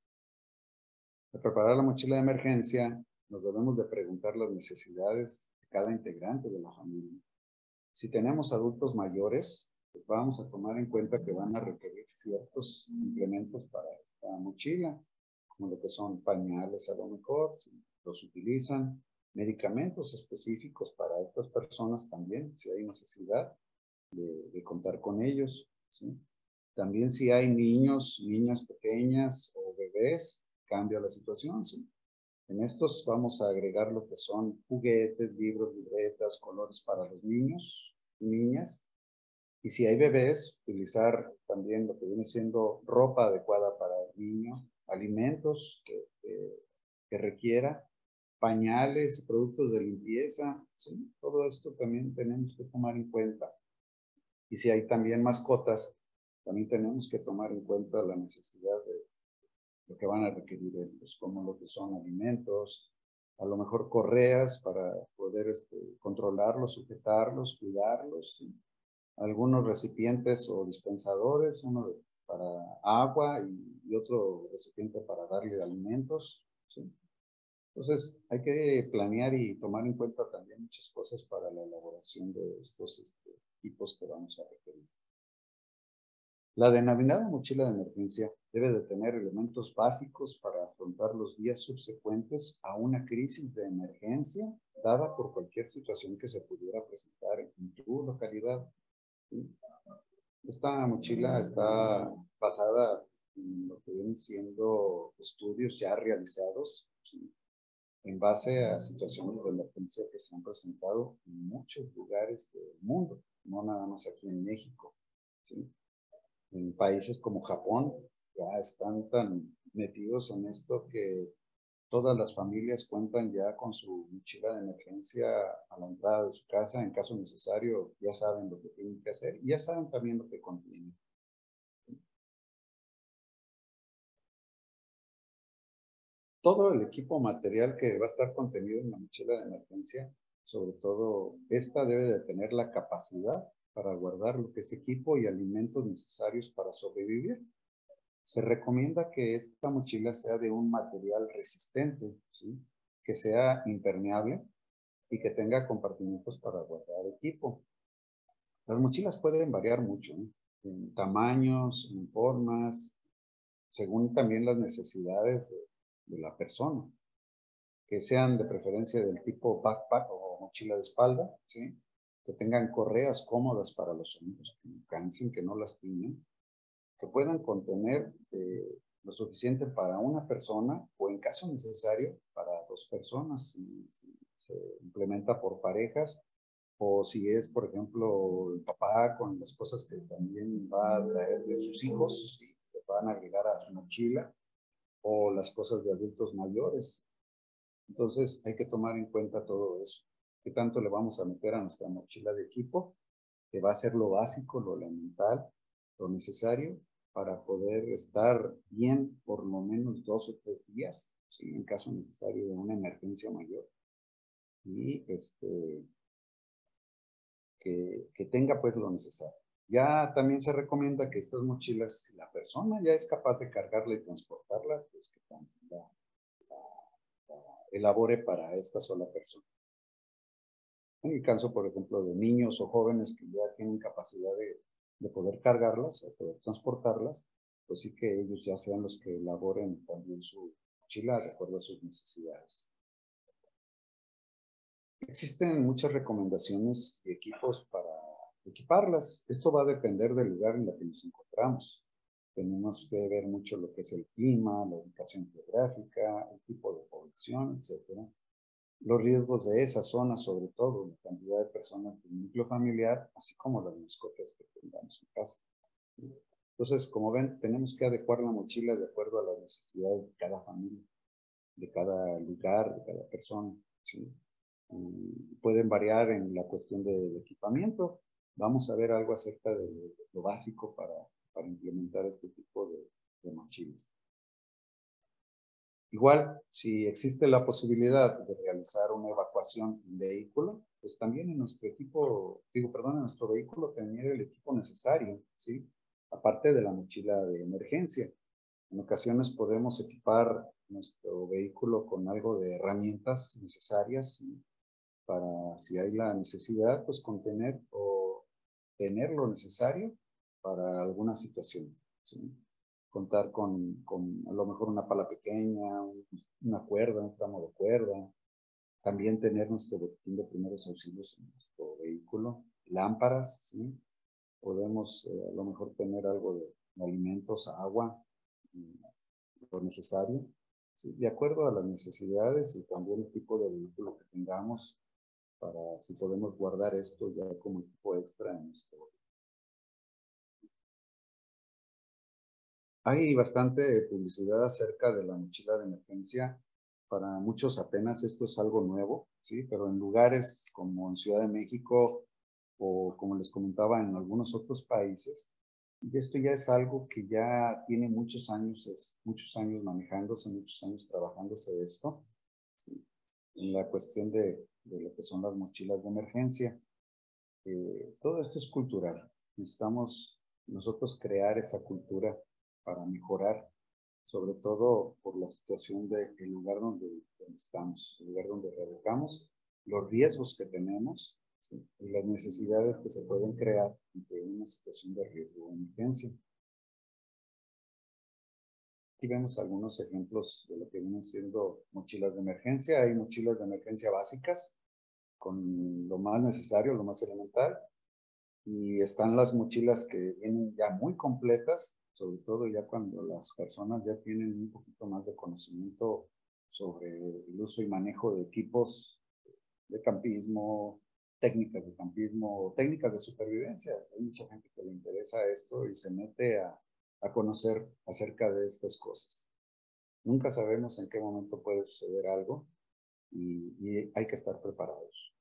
Al preparar la mochila de emergencia, nos debemos de preguntar las necesidades de cada integrante de la familia. Si tenemos adultos mayores, pues vamos a tomar en cuenta que van a requerir ciertos implementos para esta mochila, como lo que son pañales a lo mejor, si los utilizan, medicamentos específicos para estas personas también, si hay necesidad de, de contar con ellos, ¿sí? También si hay niños, niñas pequeñas o bebés, cambia la situación, ¿sí? En estos vamos a agregar lo que son juguetes, libros, libretas, colores para los niños y niñas. Y si hay bebés, utilizar también lo que viene siendo ropa adecuada para el niño, alimentos que, que, que requiera, pañales, productos de limpieza, ¿sí? Todo esto también tenemos que tomar en cuenta. Y si hay también mascotas, también tenemos que tomar en cuenta la necesidad de lo que van a requerir estos, como lo que son alimentos, a lo mejor correas para poder este, controlarlos, sujetarlos, cuidarlos, ¿sí? Algunos recipientes o dispensadores, uno de, para agua y, y otro recipiente para darle alimentos, ¿sí? Entonces hay que planear y tomar en cuenta también muchas cosas para la elaboración de estos este, equipos que vamos a requerir. La denominada mochila de emergencia debe de tener elementos básicos para afrontar los días subsecuentes a una crisis de emergencia dada por cualquier situación que se pudiera presentar en tu localidad. Esta mochila está basada en lo que vienen siendo estudios ya realizados, ¿sí? En base a situaciones de emergencia que se han presentado en muchos lugares del mundo, no nada más aquí en México, ¿sí? En países como Japón ya están tan metidos en esto que todas las familias cuentan ya con su mochila de emergencia a la entrada de su casa. En caso necesario, ya saben lo que tienen que hacer y ya saben también lo que contiene. Todo el equipo material que va a estar contenido en la mochila de emergencia, sobre todo esta debe de tener la capacidad para guardar lo que es equipo y alimentos necesarios para sobrevivir. Se recomienda que esta mochila sea de un material resistente, ¿sí? Que sea impermeable y que tenga compartimentos para guardar equipo. Las mochilas pueden variar mucho, ¿eh? en tamaños, en formas, según también las necesidades de, de la persona, que sean de preferencia del tipo backpack o mochila de espalda, ¿sí? Que tengan correas cómodas para los hombros, que no cansen, que no lastimen, que puedan contener eh, lo suficiente para una persona o en caso necesario para dos personas, si, si se implementa por parejas, o si es, por ejemplo, el papá con las cosas que también va a traer de sus hijos, y se van a agregar a su mochila, o las cosas de adultos mayores. Entonces hay que tomar en cuenta todo eso. ¿Qué tanto le vamos a meter a nuestra mochila de equipo? Que va a ser lo básico, lo elemental, lo necesario para poder estar bien por lo menos dos o tres días, ¿sí? En caso necesario de una emergencia mayor. Y este, que, que tenga pues lo necesario. Ya también se recomienda que estas mochilas, si la persona ya es capaz de cargarla y transportarla, pues que también la, la, la elabore para esta sola persona. En el caso, por ejemplo, de niños o jóvenes que ya tienen capacidad de, de poder cargarlas o poder transportarlas, pues sí que ellos ya sean los que elaboren también su mochila de acuerdo a sus necesidades. Existen muchas recomendaciones y equipos para equiparlas. Esto va a depender del lugar en el que nos encontramos. Tenemos que ver mucho lo que es el clima, la ubicación geográfica, el tipo de población, etcétera. Los riesgos de esa zona, sobre todo, la cantidad de personas del núcleo familiar, así como las mascotas que tengamos en casa. Entonces, como ven, tenemos que adecuar la mochila de acuerdo a las necesidades de cada familia, de cada lugar, de cada persona, ¿sí? Y pueden variar en la cuestión de, de equipamiento. Vamos a ver algo acerca de, de lo básico para, para implementar este tipo de, de mochilas. Igual, si existe la posibilidad de realizar una evacuación en vehículo, pues también en nuestro equipo, digo, perdón, en nuestro vehículo tener el equipo necesario, ¿sí? Aparte de la mochila de emergencia. En ocasiones podemos equipar nuestro vehículo con algo de herramientas necesarias, ¿sí? Para, si hay la necesidad, pues contener o tener lo necesario para alguna situación, ¿sí? Contar con, con a lo mejor una pala pequeña, una cuerda, un tramo de cuerda. También tener nuestro botiquín de primeros auxilios en nuestro vehículo. Lámparas, ¿sí? Podemos eh, a lo mejor tener algo de, de alimentos, agua, lo necesario, ¿sí? De acuerdo a las necesidades y también el tipo de vehículo que tengamos, para si podemos guardar esto ya como equipo extra en nuestro. Hay bastante publicidad acerca de la mochila de emergencia. Para muchos apenas esto es algo nuevo, ¿sí? Pero en lugares como en Ciudad de México o como les comentaba en algunos otros países, esto ya es algo que ya tiene muchos años, es, muchos años manejándose, muchos años trabajándose esto, ¿sí? En la cuestión de, de lo que son las mochilas de emergencia. Eh, todo esto es cultural. Necesitamos nosotros crear esa cultura para mejorar, sobre todo por la situación del de lugar donde, donde estamos, el lugar donde radicamos, los riesgos que tenemos, ¿sí? Y las necesidades que se pueden crear ante una situación de riesgo o emergencia. Aquí vemos algunos ejemplos de lo que vienen siendo mochilas de emergencia. Hay mochilas de emergencia básicas con lo más necesario, lo más elemental. Y están las mochilas que vienen ya muy completas, sobre todo ya cuando las personas ya tienen un poquito más de conocimiento sobre el uso y manejo de equipos de campismo, técnicas de campismo, técnicas de supervivencia. Hay mucha gente que le interesa esto y se mete a, a conocer acerca de estas cosas. Nunca sabemos en qué momento puede suceder algo y, y hay que estar preparados.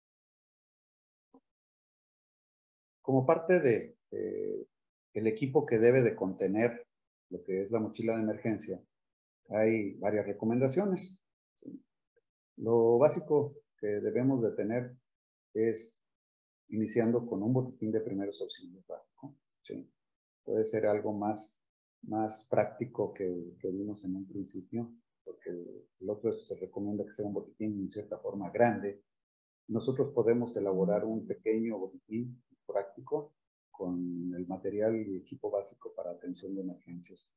Como parte de eh, el equipo que debe de contener lo que es la mochila de emergencia, hay varias recomendaciones, ¿sí? Lo básico que debemos de tener es iniciando con un botiquín de primeros auxilios básico, ¿sí? Puede ser algo más, más práctico que, que vimos en un principio, porque el otro es, se recomienda que sea un botiquín en cierta forma grande. Nosotros podemos elaborar un pequeño botiquín práctico con el material material y equipo básico para atención de emergencias.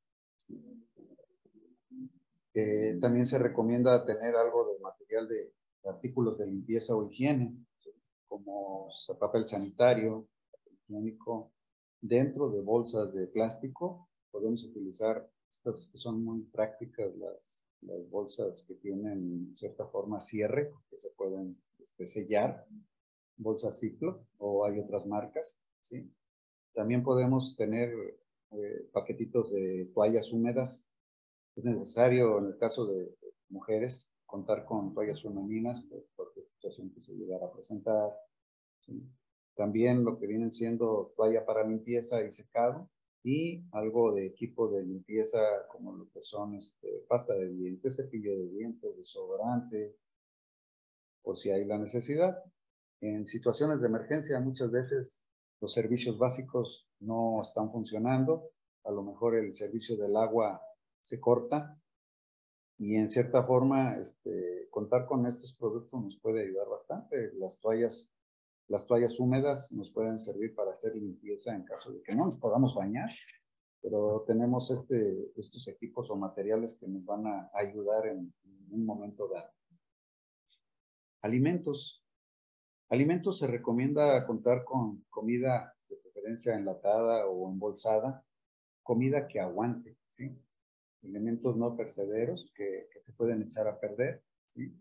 Eh, también se recomienda tener algo de material de, de artículos de limpieza o higiene, ¿sí? Como papel sanitario, papel higiénico. Dentro de bolsas de plástico podemos utilizar estas que son muy prácticas, las, las bolsas que tienen en cierta forma cierre, que se pueden este, sellar, bolsas Ziploc, o hay otras marcas, ¿sí? También podemos tener eh, paquetitos de toallas húmedas. Es necesario, en el caso de mujeres, contar con toallas femeninas por cualquier situación que se llegara a presentar, ¿sí? También lo que vienen siendo toalla para limpieza y secado, y algo de equipo de limpieza como lo que son este, pasta de dientes, cepillo de dientes, desodorante, por si hay la necesidad. En situaciones de emergencia muchas veces los servicios básicos no están funcionando, a lo mejor el servicio del agua se corta, y en cierta forma este, contar con estos productos nos puede ayudar bastante. Las toallas, las toallas húmedas nos pueden servir para hacer limpieza en caso de que no nos podamos bañar, pero tenemos este, estos equipos o materiales que nos van a ayudar en, en un momento dado. Alimentos. Alimentos se recomienda contar con comida de preferencia enlatada o embolsada, comida que aguante, ¿sí? Elementos no perecederos que, que se pueden echar a perder, ¿sí?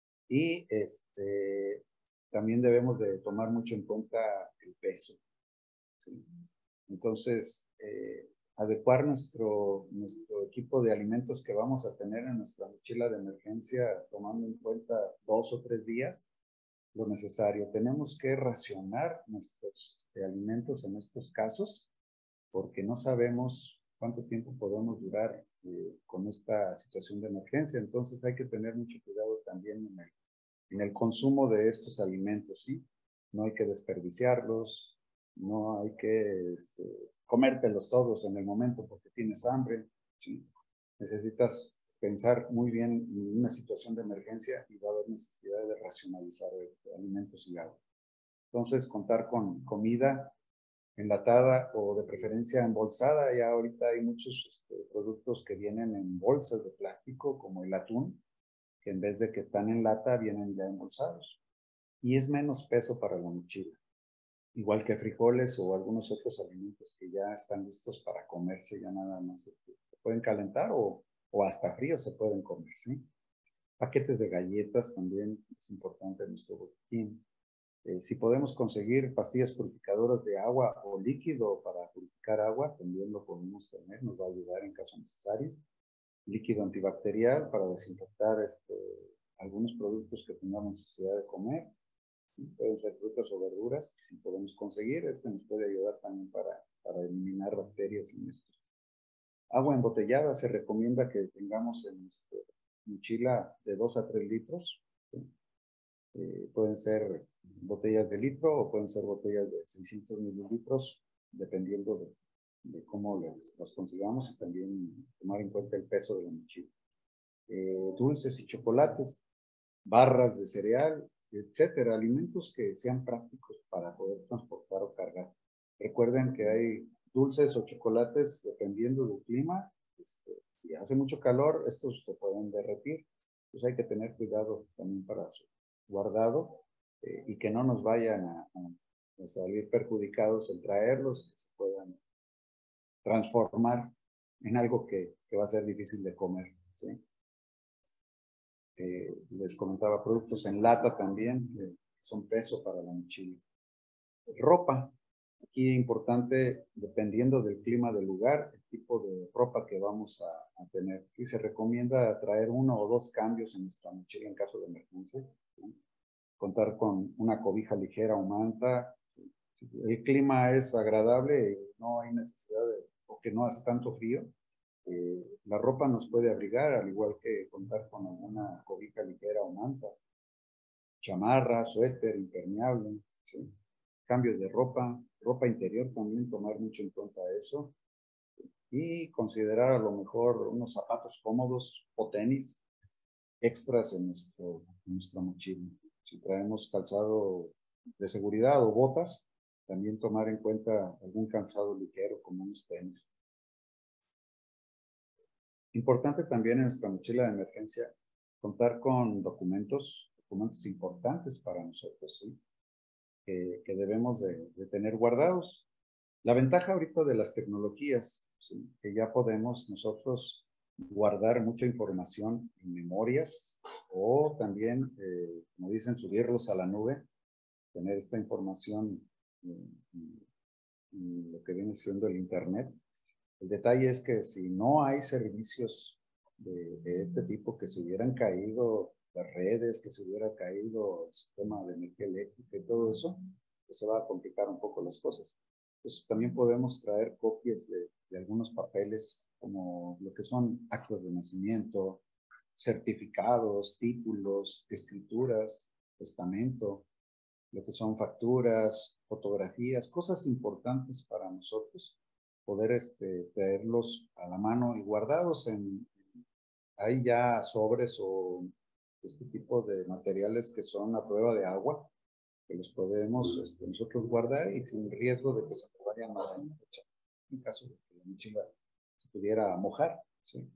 Y este, también debemos de tomar mucho en cuenta el peso, ¿sí? Entonces, eh, adecuar nuestro, nuestro equipo de alimentos que vamos a tener en nuestra mochila de emergencia, tomando en cuenta dos o tres días, lo necesario. Tenemos que racionar nuestros este, alimentos en estos casos, porque no sabemos cuánto tiempo podemos durar eh, con esta situación de emergencia. Entonces hay que tener mucho cuidado también en el, en el consumo de estos alimentos, ¿sí? No hay que desperdiciarlos, no hay que este, comértelos todos en el momento porque tienes hambre, ¿sí? Necesitas pensar muy bien en una situación de emergencia y va a haber necesidad de racionalizar este, alimentos y agua. Entonces, contar con comida enlatada o de preferencia embolsada. Ya ahorita hay muchos este, productos que vienen en bolsas de plástico, como el atún, que en vez de que están en lata, vienen ya embolsados. Y es menos peso para la mochila. Igual que frijoles o algunos otros alimentos que ya están listos para comerse, ya nada más este, se pueden calentar o, o hasta frío se pueden comer, ¿sí? Paquetes de galletas también es importante en nuestro botiquín. Eh, si podemos conseguir pastillas purificadoras de agua o líquido para purificar agua, también lo podemos tener, nos va a ayudar en caso necesario. Líquido antibacterial para desinfectar este, algunos productos que tengamos necesidad de comer. Pueden ser frutas o verduras, si podemos conseguir. Este nos puede ayudar también para, para eliminar bacterias en esto. Agua embotellada se recomienda que tengamos en nuestra mochila de dos a tres litros. ¿Sí? Eh, pueden ser botellas de litro o pueden ser botellas de seiscientos mililitros, dependiendo de, de cómo las, las consigamos, y también tomar en cuenta el peso de la mochila. Eh, dulces y chocolates, barras de cereal, etcétera, alimentos que sean prácticos para poder transportar o cargar. Recuerden que hay dulces o chocolates dependiendo del clima. Este, si hace mucho calor, estos se pueden derretir. Entonces hay que tener cuidado también para su guardado eh, y que no nos vayan a, a, a salir perjudicados en traerlos, que se puedan transformar en algo que, que va a ser difícil de comer, ¿sí? Eh, les comentaba productos en lata también, que son peso para la mochila. Ropa, aquí es importante, dependiendo del clima del lugar, el tipo de ropa que vamos a, a tener. Sí, se recomienda traer uno o dos cambios en nuestra mochila en caso de emergencia, ¿sí? Contar con una cobija ligera o manta. Si el clima es agradable y no hay necesidad de, o que no hace tanto frío, Eh, la ropa nos puede abrigar, al igual que contar con alguna cobija ligera o manta, chamarra, suéter, impermeable, ¿sí? Cambios de ropa, ropa interior también, tomar mucho en cuenta eso, y considerar a lo mejor unos zapatos cómodos o tenis extras en, nuestro, en nuestra mochila. Si traemos calzado de seguridad o botas, también tomar en cuenta algún calzado ligero como unos tenis. Importante también en nuestra mochila de emergencia contar con documentos, documentos importantes para nosotros, ¿sí? que, que debemos de, de tener guardados. La ventaja ahorita de las tecnologías, ¿sí? que ya podemos nosotros guardar mucha información en memorias o también, eh, como dicen, subirlos a la nube, tener esta información en, en, en lo que viene siendo el Internet. El detalle es que si no hay servicios de, de este tipo, que se hubieran caído las redes, que se hubiera caído el sistema de energía eléctrica y todo eso, pues se va a complicar un poco las cosas. Entonces también podemos traer copias de, de algunos papeles, como lo que son actos de nacimiento, certificados, títulos, escrituras, testamento, lo que son facturas, fotografías, cosas importantes para nosotros, poder este, traerlos a la mano y guardados en, hay ya sobres o este tipo de materiales que son a prueba de agua, que los podemos este, nosotros guardar y sin riesgo de que se vayan a dañar, en caso de que la mochila se pudiera mojar, ¿sí?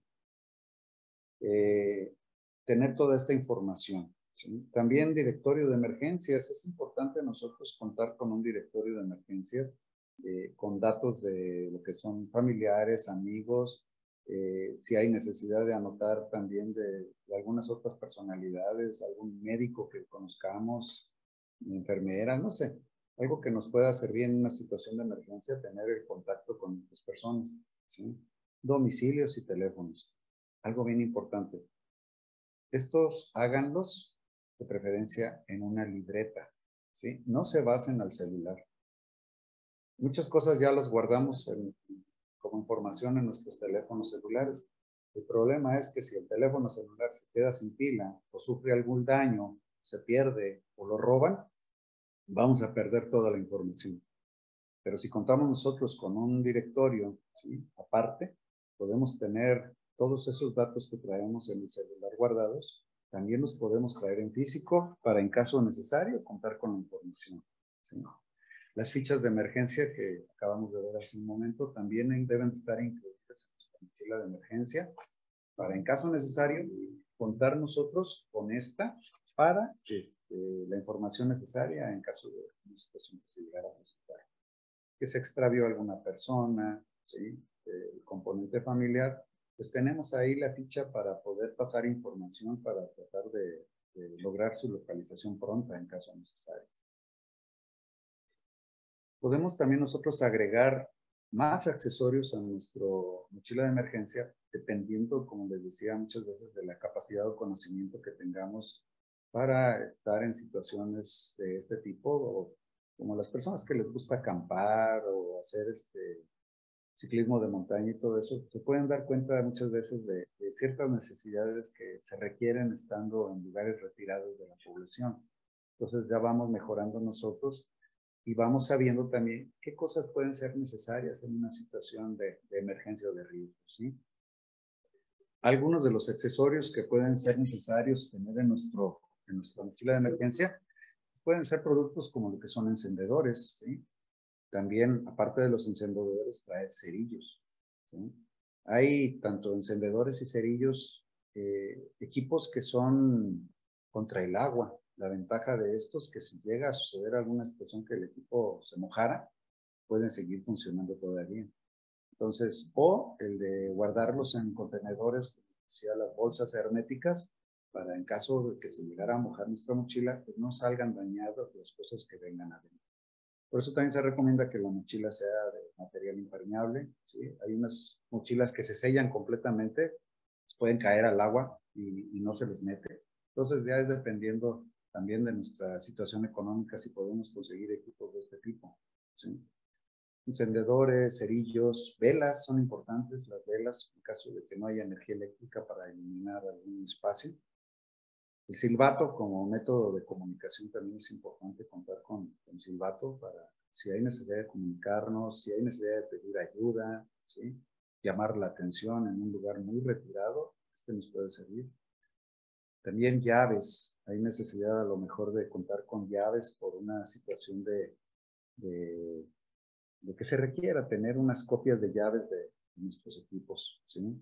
Eh, tener toda esta información, ¿sí? También directorio de emergencias, es importante nosotros contar con un directorio de emergencias eh, con datos de lo que son familiares, amigos, eh, si hay necesidad de anotar también de, de algunas otras personalidades, algún médico que conozcamos, enfermera, no sé, algo que nos pueda servir en una situación de emergencia, tener el contacto con estas personas, ¿sí? Domicilios y teléfonos. Algo bien importante. Estos háganlos de preferencia en una libreta, ¿sí? No se basen al celular. Muchas cosas ya las guardamos en, como información en nuestros teléfonos celulares. El problema es que si el teléfono celular se queda sin pila o sufre algún daño, se pierde o lo roban, vamos a perder toda la información. Pero si contamos nosotros con un directorio, ¿sí? aparte, podemos tener todos esos datos que traemos en el celular guardados, también los podemos traer en físico para, en caso necesario, contar con la información, ¿sí? Las fichas de emergencia que acabamos de ver hace un momento también deben estar incluidas en nuestra mochila de emergencia para, en caso necesario, contar nosotros con esta para este, la información necesaria en caso de una situación que se llegara a presentar. Que se extravió alguna persona, ¿sí? El componente familiar, pues tenemos ahí la ficha para poder pasar información para tratar de, de lograr su localización pronta en caso necesario. Podemos también nosotros agregar más accesorios a nuestra mochila de emergencia, dependiendo, como les decía muchas veces, de la capacidad o conocimiento que tengamos para estar en situaciones de este tipo, o como las personas que les gusta acampar o hacer este ciclismo de montaña y todo eso, se pueden dar cuenta muchas veces de, de ciertas necesidades que se requieren estando en lugares retirados de la población. Entonces ya vamos mejorando nosotros y vamos sabiendo también qué cosas pueden ser necesarias en una situación de, de emergencia o de riesgo, ¿sí? Algunos de los accesorios que pueden ser necesarios tener en, nuestro, en nuestra mochila de emergencia pueden ser productos como lo que son encendedores, ¿sí? También, aparte de los encendedores, traer cerillos, ¿sí? Hay tanto encendedores y cerillos, eh, equipos que son contra el agua. La ventaja de estos es que si llega a suceder alguna situación que el equipo se mojara, pueden seguir funcionando todavía. Entonces, o el de guardarlos en contenedores, como decía, las bolsas herméticas, para en caso de que se llegara a mojar nuestra mochila, pues no salgan dañadas las cosas que vengan adentro. Por eso también se recomienda que la mochila sea de material impermeable, ¿sí? Hay unas mochilas que se sellan completamente, pueden caer al agua y, y no se les mete. Entonces ya es dependiendo también de nuestra situación económica si podemos conseguir equipos de este tipo, ¿sí? Encendedores, cerillos, velas son importantes, las velas en caso de que no haya energía eléctrica para iluminar algún espacio. El silbato como método de comunicación también es importante contar con, con silbato para si hay necesidad de comunicarnos, si hay necesidad de pedir ayuda, ¿sí? Llamar la atención en un lugar muy retirado, este nos puede servir. También llaves, hay necesidad a lo mejor de contar con llaves por una situación de, de, de que se requiera tener unas copias de llaves de, de nuestros equipos, ¿sí?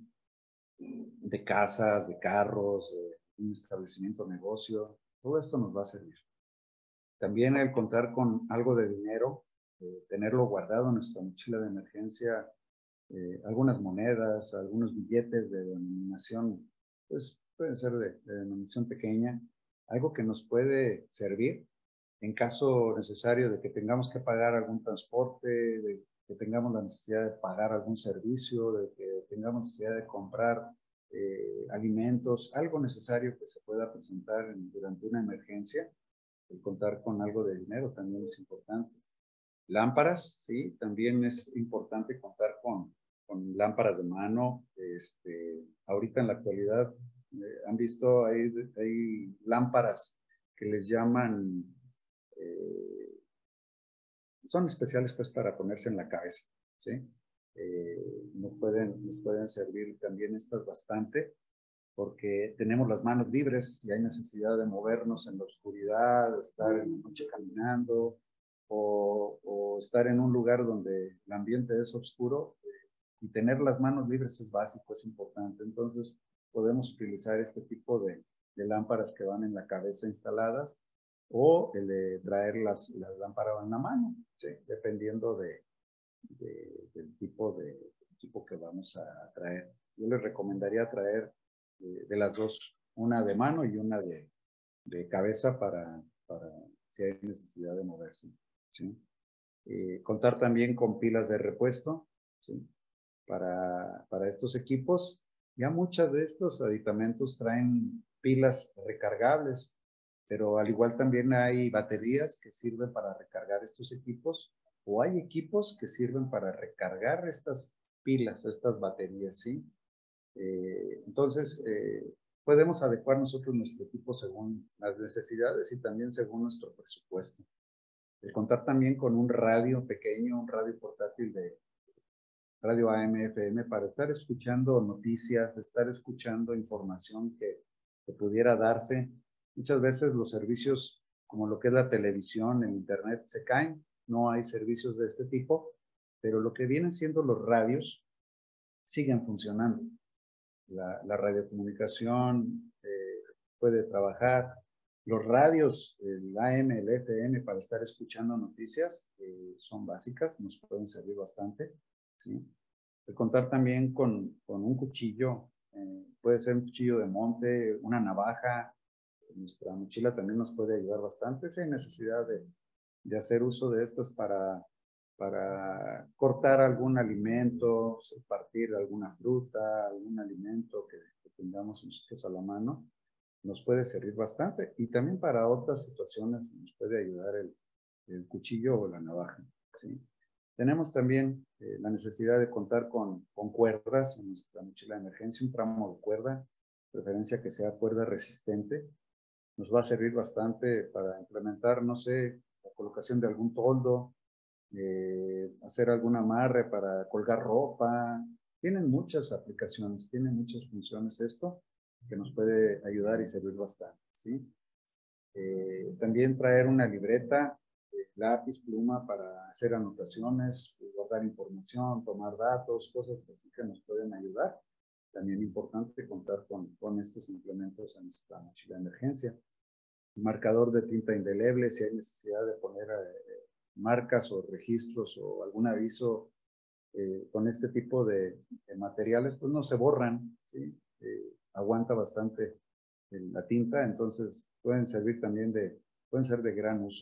De casas, de carros, de un establecimiento, negocio, todo esto nos va a servir. También el contar con algo de dinero, eh, tenerlo guardado en nuestra mochila de emergencia, eh, algunas monedas, algunos billetes de denominación, pues pueden ser de, de denominación pequeña, algo que nos puede servir en caso necesario de que tengamos que pagar algún transporte, de que tengamos la necesidad de pagar algún servicio, de que tengamos necesidad de comprar eh, alimentos, algo necesario que se pueda presentar en, durante una emergencia. El contar con algo de dinero también es importante. Lámparas, sí, también es importante contar con, con lámparas de mano. Este, ahorita en la actualidad, eh, han visto, hay, hay lámparas que les llaman, eh, son especiales pues para ponerse en la cabeza, ¿sí? Eh, nos, pueden, nos pueden servir también estas bastante, porque tenemos las manos libres y hay necesidad de movernos en la oscuridad, de estar en la noche caminando o, o estar en un lugar donde el ambiente es oscuro, eh, y tener las manos libres es básico, es importante. Entonces podemos utilizar este tipo de, de lámparas que van en la cabeza instaladas o el de traer las, las lámparas en la mano, ¿sí? Dependiendo de, de, del tipo de equipo que vamos a traer. Yo les recomendaría traer de, de las dos, una de mano y una de, de cabeza para, para si hay necesidad de moverse, ¿sí? Eh, contar también con pilas de repuesto, ¿sí? Para, para estos equipos. Ya muchas de estos aditamentos traen pilas recargables, pero al igual también hay baterías que sirven para recargar estos equipos, o hay equipos que sirven para recargar estas pilas, estas baterías, ¿sí? Eh, entonces, eh, podemos adecuar nosotros nuestro equipo según las necesidades y también según nuestro presupuesto. El contar también con un radio pequeño, un radio portátil de radio A M F M para estar escuchando noticias, estar escuchando información que, que pudiera darse. Muchas veces los servicios, como lo que es la televisión, el internet, se caen. No hay servicios de este tipo, pero lo que vienen siendo los radios siguen funcionando. La, la radiocomunicación eh, puede trabajar. Los radios, el A M, el F M, para estar escuchando noticias, eh, son básicas, nos pueden servir bastante, ¿sí? El contar también con, con un cuchillo, eh, puede ser un cuchillo de monte, una navaja. Nuestra mochila también nos puede ayudar bastante si hay necesidad de, de hacer uso de estas para, para cortar algún alimento, partir alguna fruta, algún alimento que, que tengamos nosotros a la mano. Nos puede servir bastante y también para otras situaciones nos puede ayudar el, el cuchillo o la navaja, ¿sí? Tenemos también eh, la necesidad de contar con, con cuerdas en nuestra mochila de emergencia, un tramo de cuerda, preferencia que sea cuerda resistente. Nos va a servir bastante para implementar, no sé, la colocación de algún toldo, eh, hacer algún amarre para colgar ropa. Tienen muchas aplicaciones, tienen muchas funciones esto, que nos puede ayudar y servir bastante, ¿sí? Eh, también traer una libreta, eh, lápiz, pluma para hacer anotaciones, guardar información, tomar datos, cosas así que nos pueden ayudar. También importante contar con, con estos implementos en nuestra mochila de emergencia. Un marcador de tinta indeleble, si hay necesidad de poner eh, marcas o registros o algún aviso eh, con este tipo de, de materiales, pues no se borran, ¿sí? Eh, aguanta bastante la tinta, entonces pueden servir también de, pueden ser de gran uso.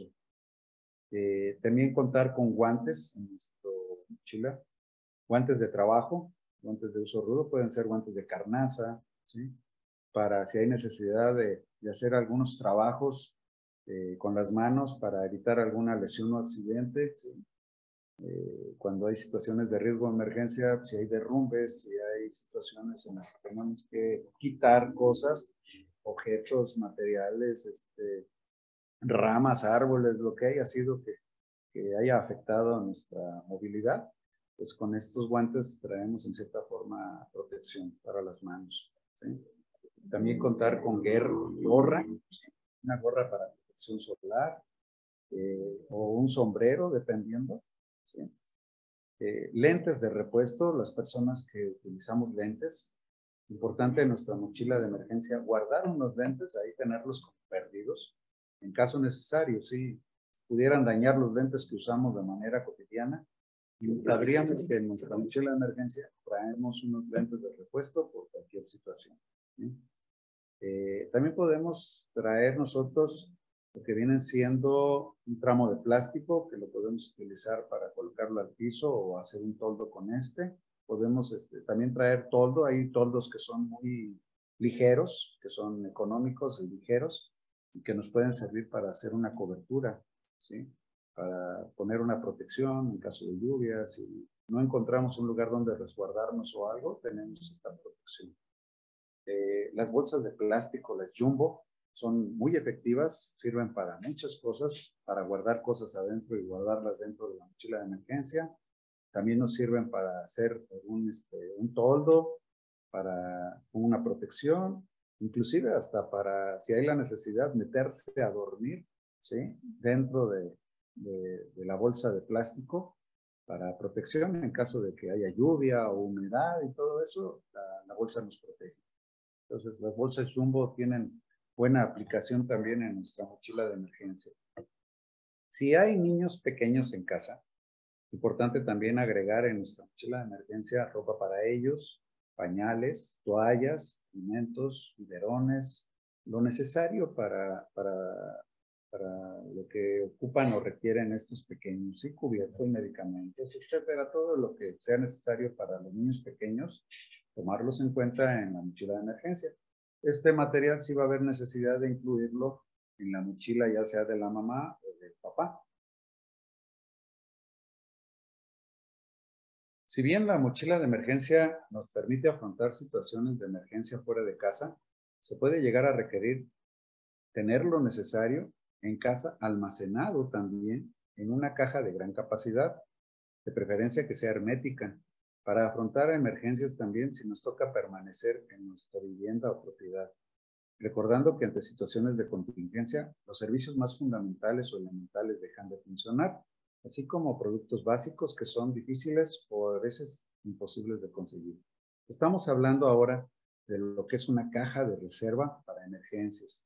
Eh, también contar con guantes en nuestra mochila, guantes de trabajo, guantes de uso rudo, pueden ser guantes de carnaza, ¿sí? Para si hay necesidad de, de hacer algunos trabajos eh, con las manos para evitar alguna lesión o accidente, ¿sí? Eh, cuando hay situaciones de riesgo de emergencia, si hay derrumbes, si hay situaciones en las que tenemos que quitar cosas, objetos, materiales, este, ramas, árboles, lo que haya sido que, que haya afectado a nuestra movilidad, pues con estos guantes traemos en cierta forma protección para las manos, ¿sí? También contar con gorra, ¿sí? Una gorra para protección solar, eh, o un sombrero, dependiendo, ¿sí? Eh, lentes de repuesto, las personas que utilizamos lentes, importante en nuestra mochila de emergencia, guardar unos lentes, ahí tenerlos como perdidos, en caso necesario, si pudieran dañar los lentes que usamos de manera cotidiana, y sabríamos que en nuestra mochila de emergencia traemos unos lentes de repuesto por cualquier situación, ¿sí? Eh, también podemos traer nosotros lo que vienen siendo un tramo de plástico que lo podemos utilizar para colocarlo al piso o hacer un toldo con este. Podemos este, también traer toldo, hay toldos que son muy ligeros, que son económicos y ligeros y que nos pueden servir para hacer una cobertura, ¿sí? Para poner una protección en caso de lluvia. Si no encontramos un lugar donde resguardarnos o algo, tenemos esta protección. Eh, las bolsas de plástico, las jumbo, son muy efectivas, sirven para muchas cosas, para guardar cosas adentro y guardarlas dentro de la mochila de emergencia. También nos sirven para hacer un, este, un toldo, para una protección, inclusive hasta para, si hay la necesidad, meterse a dormir, ¿sí? Dentro de, de, de la bolsa de plástico para protección en caso de que haya lluvia o humedad y todo eso, la, la bolsa nos protege. Entonces, las bolsas jumbo tienen buena aplicación también en nuestra mochila de emergencia. Si hay niños pequeños en casa, importante también agregar en nuestra mochila de emergencia ropa para ellos, pañales, toallas, alimentos, biberones, lo necesario para, para, para lo que ocupan o requieren estos pequeños, y cubierto y medicamentos, etcétera, todo lo que sea necesario para los niños pequeños, tomarlos en cuenta en la mochila de emergencia. Este material sí va a haber necesidad de incluirlo en la mochila, ya sea de la mamá o del papá. Si bien la mochila de emergencia nos permite afrontar situaciones de emergencia fuera de casa, se puede llegar a requerir tener lo necesario en casa almacenado también en una caja de gran capacidad, de preferencia que sea hermética, para afrontar emergencias también si nos toca permanecer en nuestra vivienda o propiedad. Recordando que ante situaciones de contingencia, los servicios más fundamentales o elementales dejan de funcionar, así como productos básicos que son difíciles o a veces imposibles de conseguir. Estamos hablando ahora de lo que es una caja de reserva para emergencias.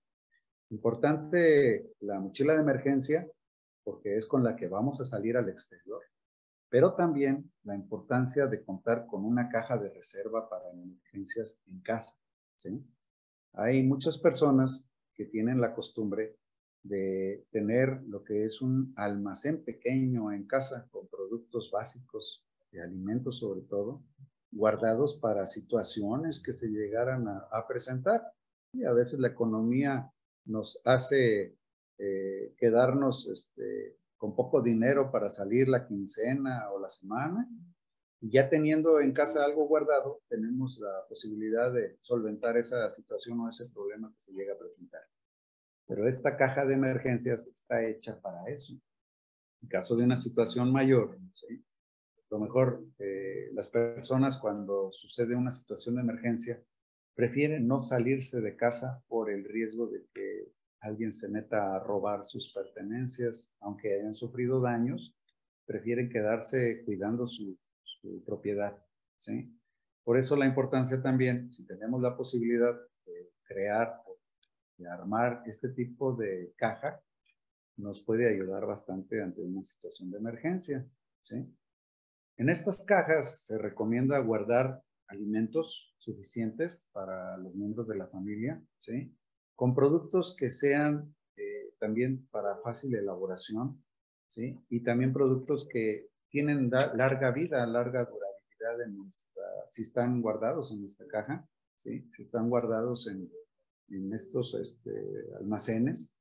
Importante la mochila de emergencia porque es con la que vamos a salir al exterior, pero también la importancia de contar con una caja de reserva para emergencias en casa, ¿sí? Hay muchas personas que tienen la costumbre de tener lo que es un almacén pequeño en casa con productos básicos, de alimentos sobre todo, guardados para situaciones que se llegaran a, a presentar. Y a veces la economía nos hace eh, quedarnos este, con poco dinero para salir la quincena o la semana. Y ya teniendo en casa algo guardado, tenemos la posibilidad de solventar esa situación o ese problema que se llega a presentar. Pero esta caja de emergencias está hecha para eso. En caso de una situación mayor, ¿sí? A lo mejor eh, las personas cuando sucede una situación de emergencia prefieren no salirse de casa por el riesgo de que alguien se meta a robar sus pertenencias, aunque hayan sufrido daños, prefieren quedarse cuidando su, su propiedad, ¿sí? Por eso la importancia también, si tenemos la posibilidad de crear o de armar este tipo de caja, nos puede ayudar bastante ante una situación de emergencia, ¿sí? En estas cajas se recomienda guardar alimentos suficientes para los miembros de la familia, ¿sí? Con productos que sean eh, también para fácil elaboración, ¿sí? Y también productos que tienen larga vida, larga durabilidad en nuestra, si están guardados en nuestra caja, ¿sí? Si están guardados en, en estos este, almacenes,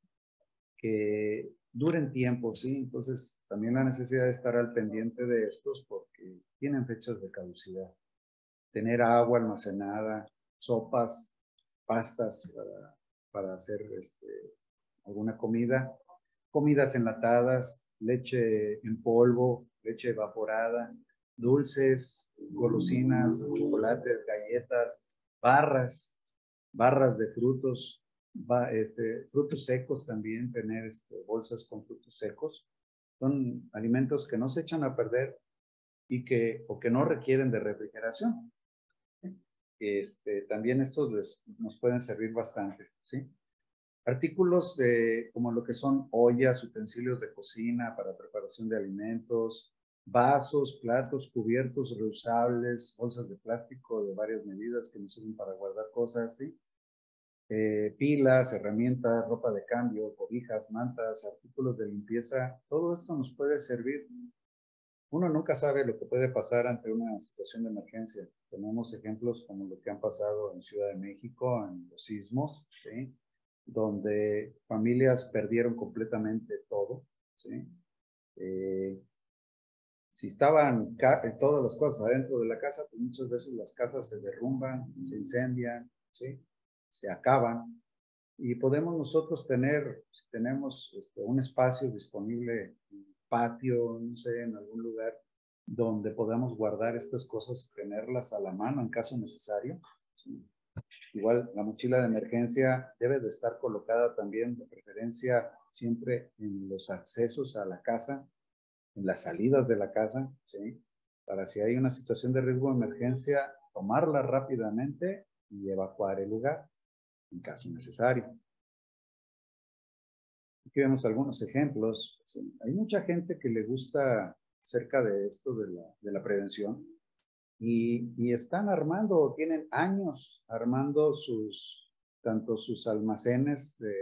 que duren tiempo, ¿sí? Entonces, también la necesidad de estar al pendiente de estos porque tienen fechas de caducidad. Tener agua almacenada, sopas, pastas para, para hacer este, alguna comida, comidas enlatadas, leche en polvo, leche evaporada, dulces, golosinas, chocolates, galletas, barras, barras de frutos, Va, este, frutos secos también, tener este, bolsas con frutos secos. Son alimentos que no se echan a perder y que, o que no requieren de refrigeración. Este, también estos les, nos pueden servir bastante, ¿sí? Artículos de, como lo que son ollas, utensilios de cocina para preparación de alimentos, vasos, platos, cubiertos reusables, bolsas de plástico de varias medidas que nos sirven para guardar cosas, ¿sí? Eh, pilas, herramientas, ropa de cambio, cobijas, mantas, artículos de limpieza, todo esto nos puede servir. Uno nunca sabe lo que puede pasar ante una situación de emergencia. Tenemos ejemplos como lo que han pasado en Ciudad de México, en los sismos, ¿sí? Donde familias perdieron completamente todo, ¿sí? Eh, si estaban todas las cosas adentro de la casa, pues muchas veces las casas se derrumban, se incendian, ¿sí? Se acaban. Y podemos nosotros tener, si tenemos este, un espacio disponible, un patio, no sé, en algún lugar donde podamos guardar estas cosas, tenerlas a la mano en caso necesario, ¿sí? Igual la mochila de emergencia debe de estar colocada también, de preferencia, siempre en los accesos a la casa, en las salidas de la casa, ¿sí? Para si hay una situación de riesgo de emergencia, tomarla rápidamente y evacuar el lugar en caso necesario. Aquí vemos algunos ejemplos. Sí, hay mucha gente que le gusta acerca de esto de la, de la prevención y, y están armando, tienen años armando sus, tanto sus almacenes de,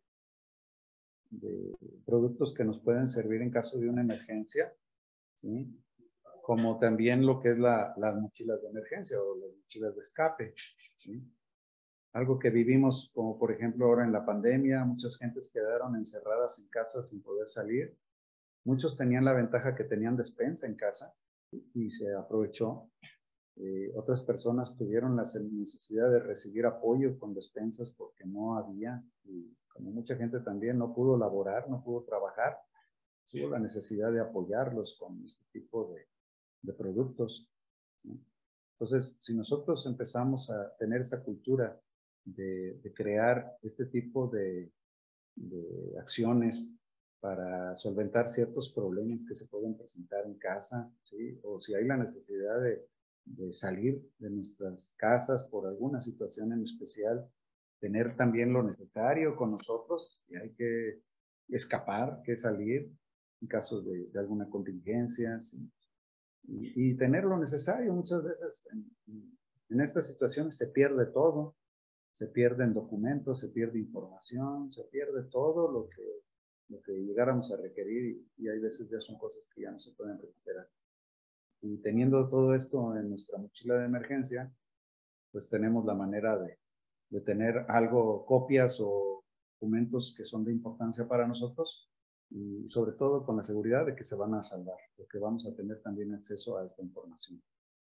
de productos que nos pueden servir en caso de una emergencia, ¿sí? Como también lo que es la, las mochilas de emergencia o las mochilas de escape, ¿sí? Algo que vivimos, como por ejemplo ahora en la pandemia, muchas gentes quedaron encerradas en casa sin poder salir. Muchos tenían la ventaja que tenían despensa en casa y se aprovechó. Eh, otras personas tuvieron la necesidad de recibir apoyo con despensas porque no había. Y como mucha gente también no pudo laborar, no pudo trabajar, tuvo la necesidad de apoyarlos con este tipo de, de productos, ¿no? Entonces, si nosotros empezamos a tener esa cultura de, de crear este tipo de, de acciones para solventar ciertos problemas que se pueden presentar en casa, ¿sí? O si hay la necesidad de, de salir de nuestras casas por alguna situación en especial, tener también lo necesario con nosotros y hay que escapar, que salir en caso de, de alguna contingencia, ¿sí? Y, y tener lo necesario. Muchas veces en, en estas situaciones se pierde todo, se pierden documentos, se pierde información, se pierde todo lo que, lo que llegáramos a requerir y, y hay veces ya son cosas que ya no se pueden recuperar. Y teniendo todo esto en nuestra mochila de emergencia, pues tenemos la manera de, de tener algo, copias o documentos que son de importancia para nosotros y sobre todo con la seguridad de que se van a salvar, porque vamos a tener también acceso a esta información.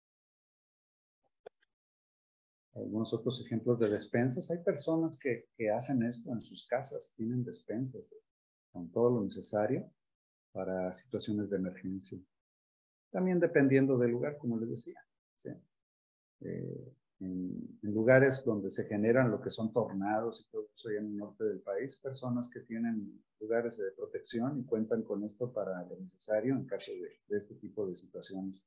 Algunos otros ejemplos de despensas. Hay personas que, que hacen esto en sus casas, tienen despensas con todo lo necesario para situaciones de emergencia. También dependiendo del lugar, como les decía, ¿sí? Eh, en, en lugares donde se generan lo que son tornados y todo eso allá en el norte del país, personas que tienen lugares de protección y cuentan con esto para lo necesario en caso de, de este tipo de situaciones.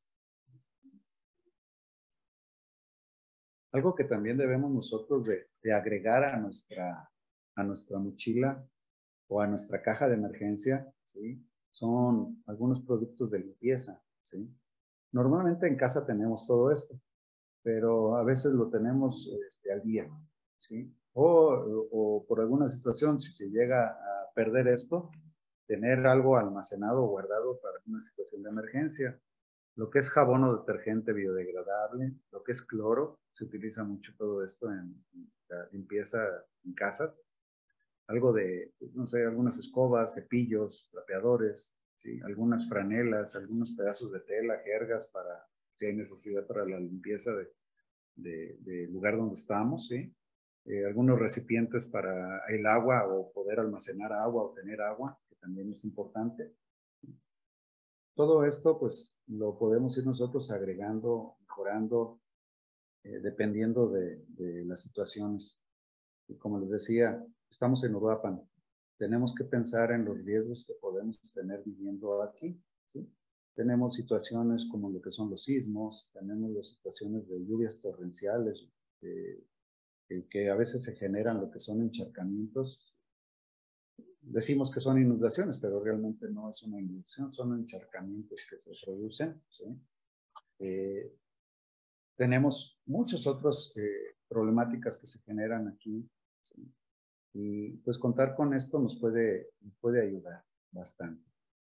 Algo que también debemos nosotros de, de agregar a nuestra, a nuestra mochila o a nuestra caja de emergencia, ¿sí? Son algunos productos de limpieza, ¿sí? Normalmente en casa tenemos todo esto, pero a veces lo tenemos este, al día, ¿sí? O, o por alguna situación, si se llega a perder esto, tener algo almacenado o guardado para una situación de emergencia. Lo que es jabón o detergente biodegradable, lo que es cloro, se utiliza mucho todo esto en, en la limpieza en casas. Algo de, pues, no sé, algunas escobas, cepillos, trapeadores, ¿sí? Algunas franelas, algunos pedazos de tela, jergas para, si hay necesidad para la limpieza de, de, de lugar donde estamos, ¿sí? Eh, algunos recipientes para el agua o poder almacenar agua o tener agua, que también es importante. Todo esto, pues, lo podemos ir nosotros agregando, mejorando, eh, dependiendo de, de las situaciones. Y como les decía, estamos en Uruapan. Tenemos que pensar en los riesgos que podemos tener viviendo aquí, ¿sí? Tenemos situaciones como lo que son los sismos, tenemos las situaciones de lluvias torrenciales, eh, que, que a veces se generan lo que son encharcamientos. Decimos que son inundaciones, pero realmente no es una inundación, son encharcamientos que se producen, ¿sí? Eh, tenemos muchas otras eh, problemáticas que se generan aquí, ¿sí? Y pues contar con esto nos puede, nos puede ayudar bastante.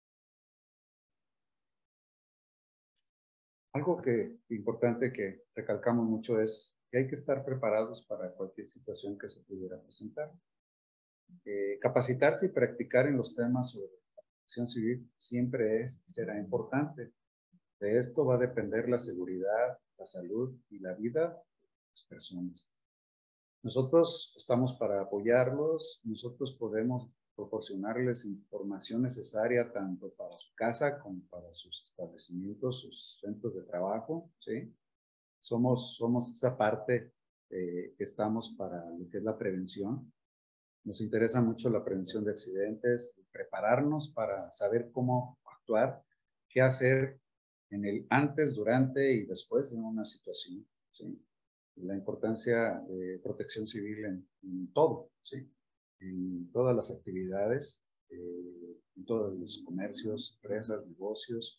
Algo que importante que recalcamos mucho es que hay que estar preparados para cualquier situación que se pudiera presentar. Eh, capacitarse y practicar en los temas sobre protección civil siempre es, será importante. De esto va a depender la seguridad, la salud y la vida de las personas. Nosotros estamos para apoyarlos, nosotros podemos proporcionarles información necesaria tanto para su casa como para sus establecimientos, sus centros de trabajo, ¿sí? Somos, somos esa parte eh, que estamos para lo que es la prevención. Nos interesa mucho la prevención de accidentes, prepararnos para saber cómo actuar, qué hacer en el antes, durante y después de una situación, ¿sí? La importancia de protección civil en, en todo, ¿sí? En todas las actividades, eh, en todos los comercios, empresas, negocios.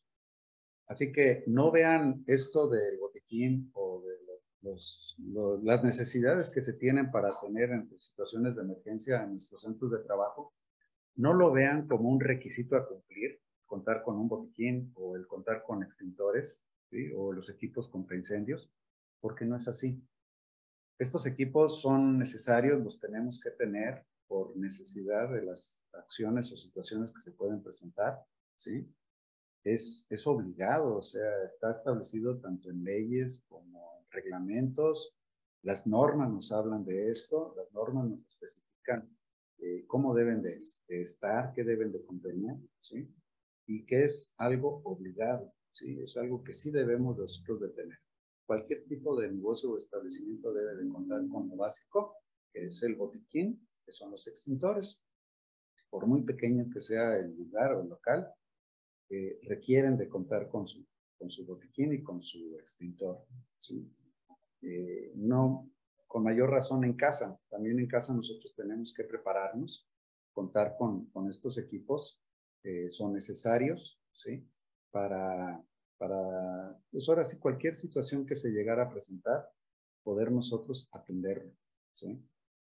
Así que no vean esto del botiquín o de los, los, las necesidades que se tienen para tener en situaciones de emergencia en nuestros centros de trabajo, no lo vean como un requisito a cumplir, contar con un botiquín o el contar con extintores, ¿sí? O los equipos contra incendios, porque no es así. Estos equipos son necesarios, los tenemos que tener por necesidad de las acciones o situaciones que se pueden presentar, ¿sí? Es, es obligado, o sea, está establecido tanto en leyes como en reglamentos. Las normas nos hablan de esto, las normas nos especifican eh, cómo deben de, de estar, qué deben de contener, ¿sí? Y que es algo obligado, ¿sí? Es algo que sí debemos nosotros de tener. Cualquier tipo de negocio o establecimiento debe de contar con lo básico, que es el botiquín, que son los extintores. Por muy pequeño que sea el lugar o el local, eh, requieren de contar con su, con su botiquín y con su extintor, ¿sí? Eh, no, con mayor razón en casa. También en casa nosotros tenemos que prepararnos, contar con, con estos equipos, eh, son necesarios, ¿sí? Para, para, pues ahora sí, cualquier situación que se llegara a presentar, poder nosotros atenderlo, ¿sí?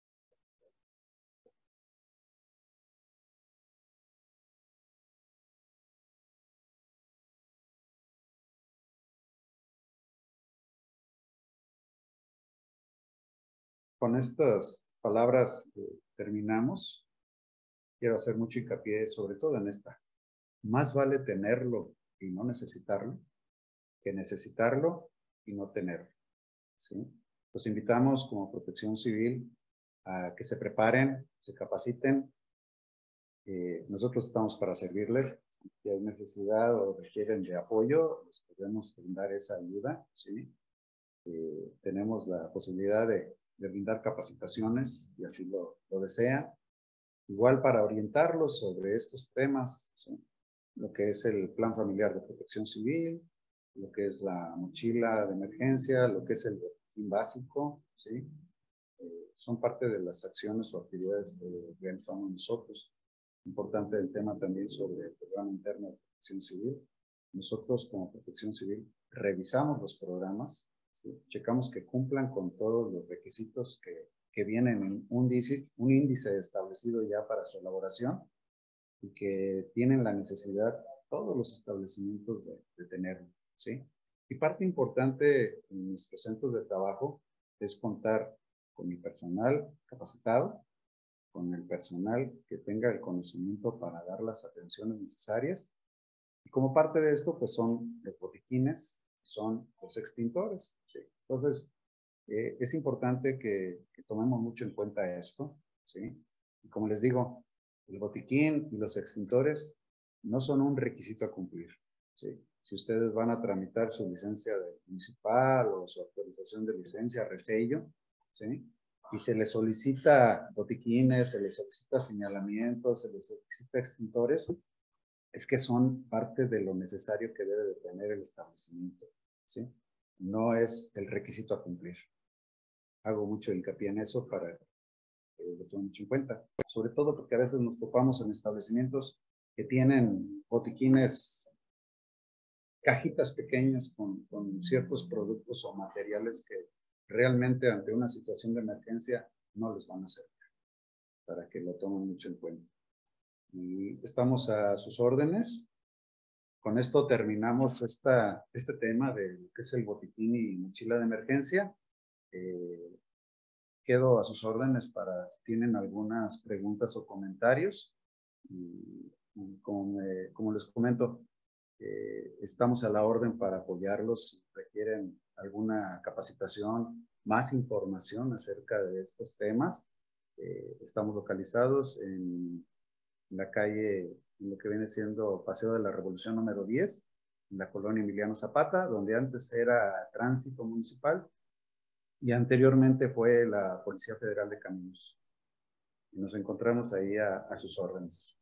Con estas palabras eh, terminamos. Quiero hacer mucho hincapié sobre todo en esta. Más vale tenerlo y no necesitarlo que necesitarlo y no tenerlo, ¿sí? Los invitamos como Protección Civil a que se preparen, se capaciten. Eh, nosotros estamos para servirles. Si hay necesidad o requieren de apoyo, les podemos brindar esa ayuda, ¿sí? Eh, tenemos la posibilidad de, de brindar capacitaciones, si así lo, lo desean. Igual para orientarlos sobre estos temas, ¿sí? Lo que es el Plan Familiar de Protección Civil, lo que es la mochila de emergencia, lo que es el botiquín básico, ¿sí? Eh, son parte de las acciones o actividades que realizamos nosotros. Importante el tema también sobre el programa interno de Protección Civil. Nosotros como Protección Civil revisamos los programas, ¿sí? Checamos que cumplan con todos los requisitos que, que vienen en un índice, un índice establecido ya para su elaboración y que tienen la necesidad todos los establecimientos de, de tenerlo, ¿sí? Y parte importante en nuestros centros de trabajo es contar con el personal capacitado, con el personal que tenga el conocimiento para dar las atenciones necesarias. Y como parte de esto, pues son los botiquines, son los extintores, ¿sí? Entonces, eh, es importante que, que tomemos mucho en cuenta esto, ¿sí? Y como les digo, el botiquín y los extintores no son un requisito a cumplir, ¿sí? Si ustedes van a tramitar su licencia de municipal o su autorización de licencia, resello, ¿sí? y se les solicita botiquines, se les solicita señalamientos, se les solicita extintores, es que son parte de lo necesario que debe de tener el establecimiento, ¿sí? No es el requisito a cumplir. Hago mucho hincapié en eso para que lo tomen mucho en cuenta. Sobre todo porque a veces nos topamos en establecimientos que tienen botiquines, cajitas pequeñas con, con ciertos productos o materiales que realmente ante una situación de emergencia no les van a servir, para que lo tomen mucho en cuenta. Y estamos a sus órdenes. Con esto terminamos esta, este tema de lo que es el botiquín y mochila de emergencia. Eh, quedo a sus órdenes para si tienen algunas preguntas o comentarios. Y, y como, eh, como les comento, eh, estamos a la orden para apoyarlos si requieren alguna capacitación, más información acerca de estos temas. Eh, estamos localizados en la calle, en lo que viene siendo Paseo de la Revolución número diez, en la colonia Emiliano Zapata, donde antes era tránsito municipal y anteriormente fue la Policía Federal de Caminos. Y nos encontramos ahí a, a sus órdenes.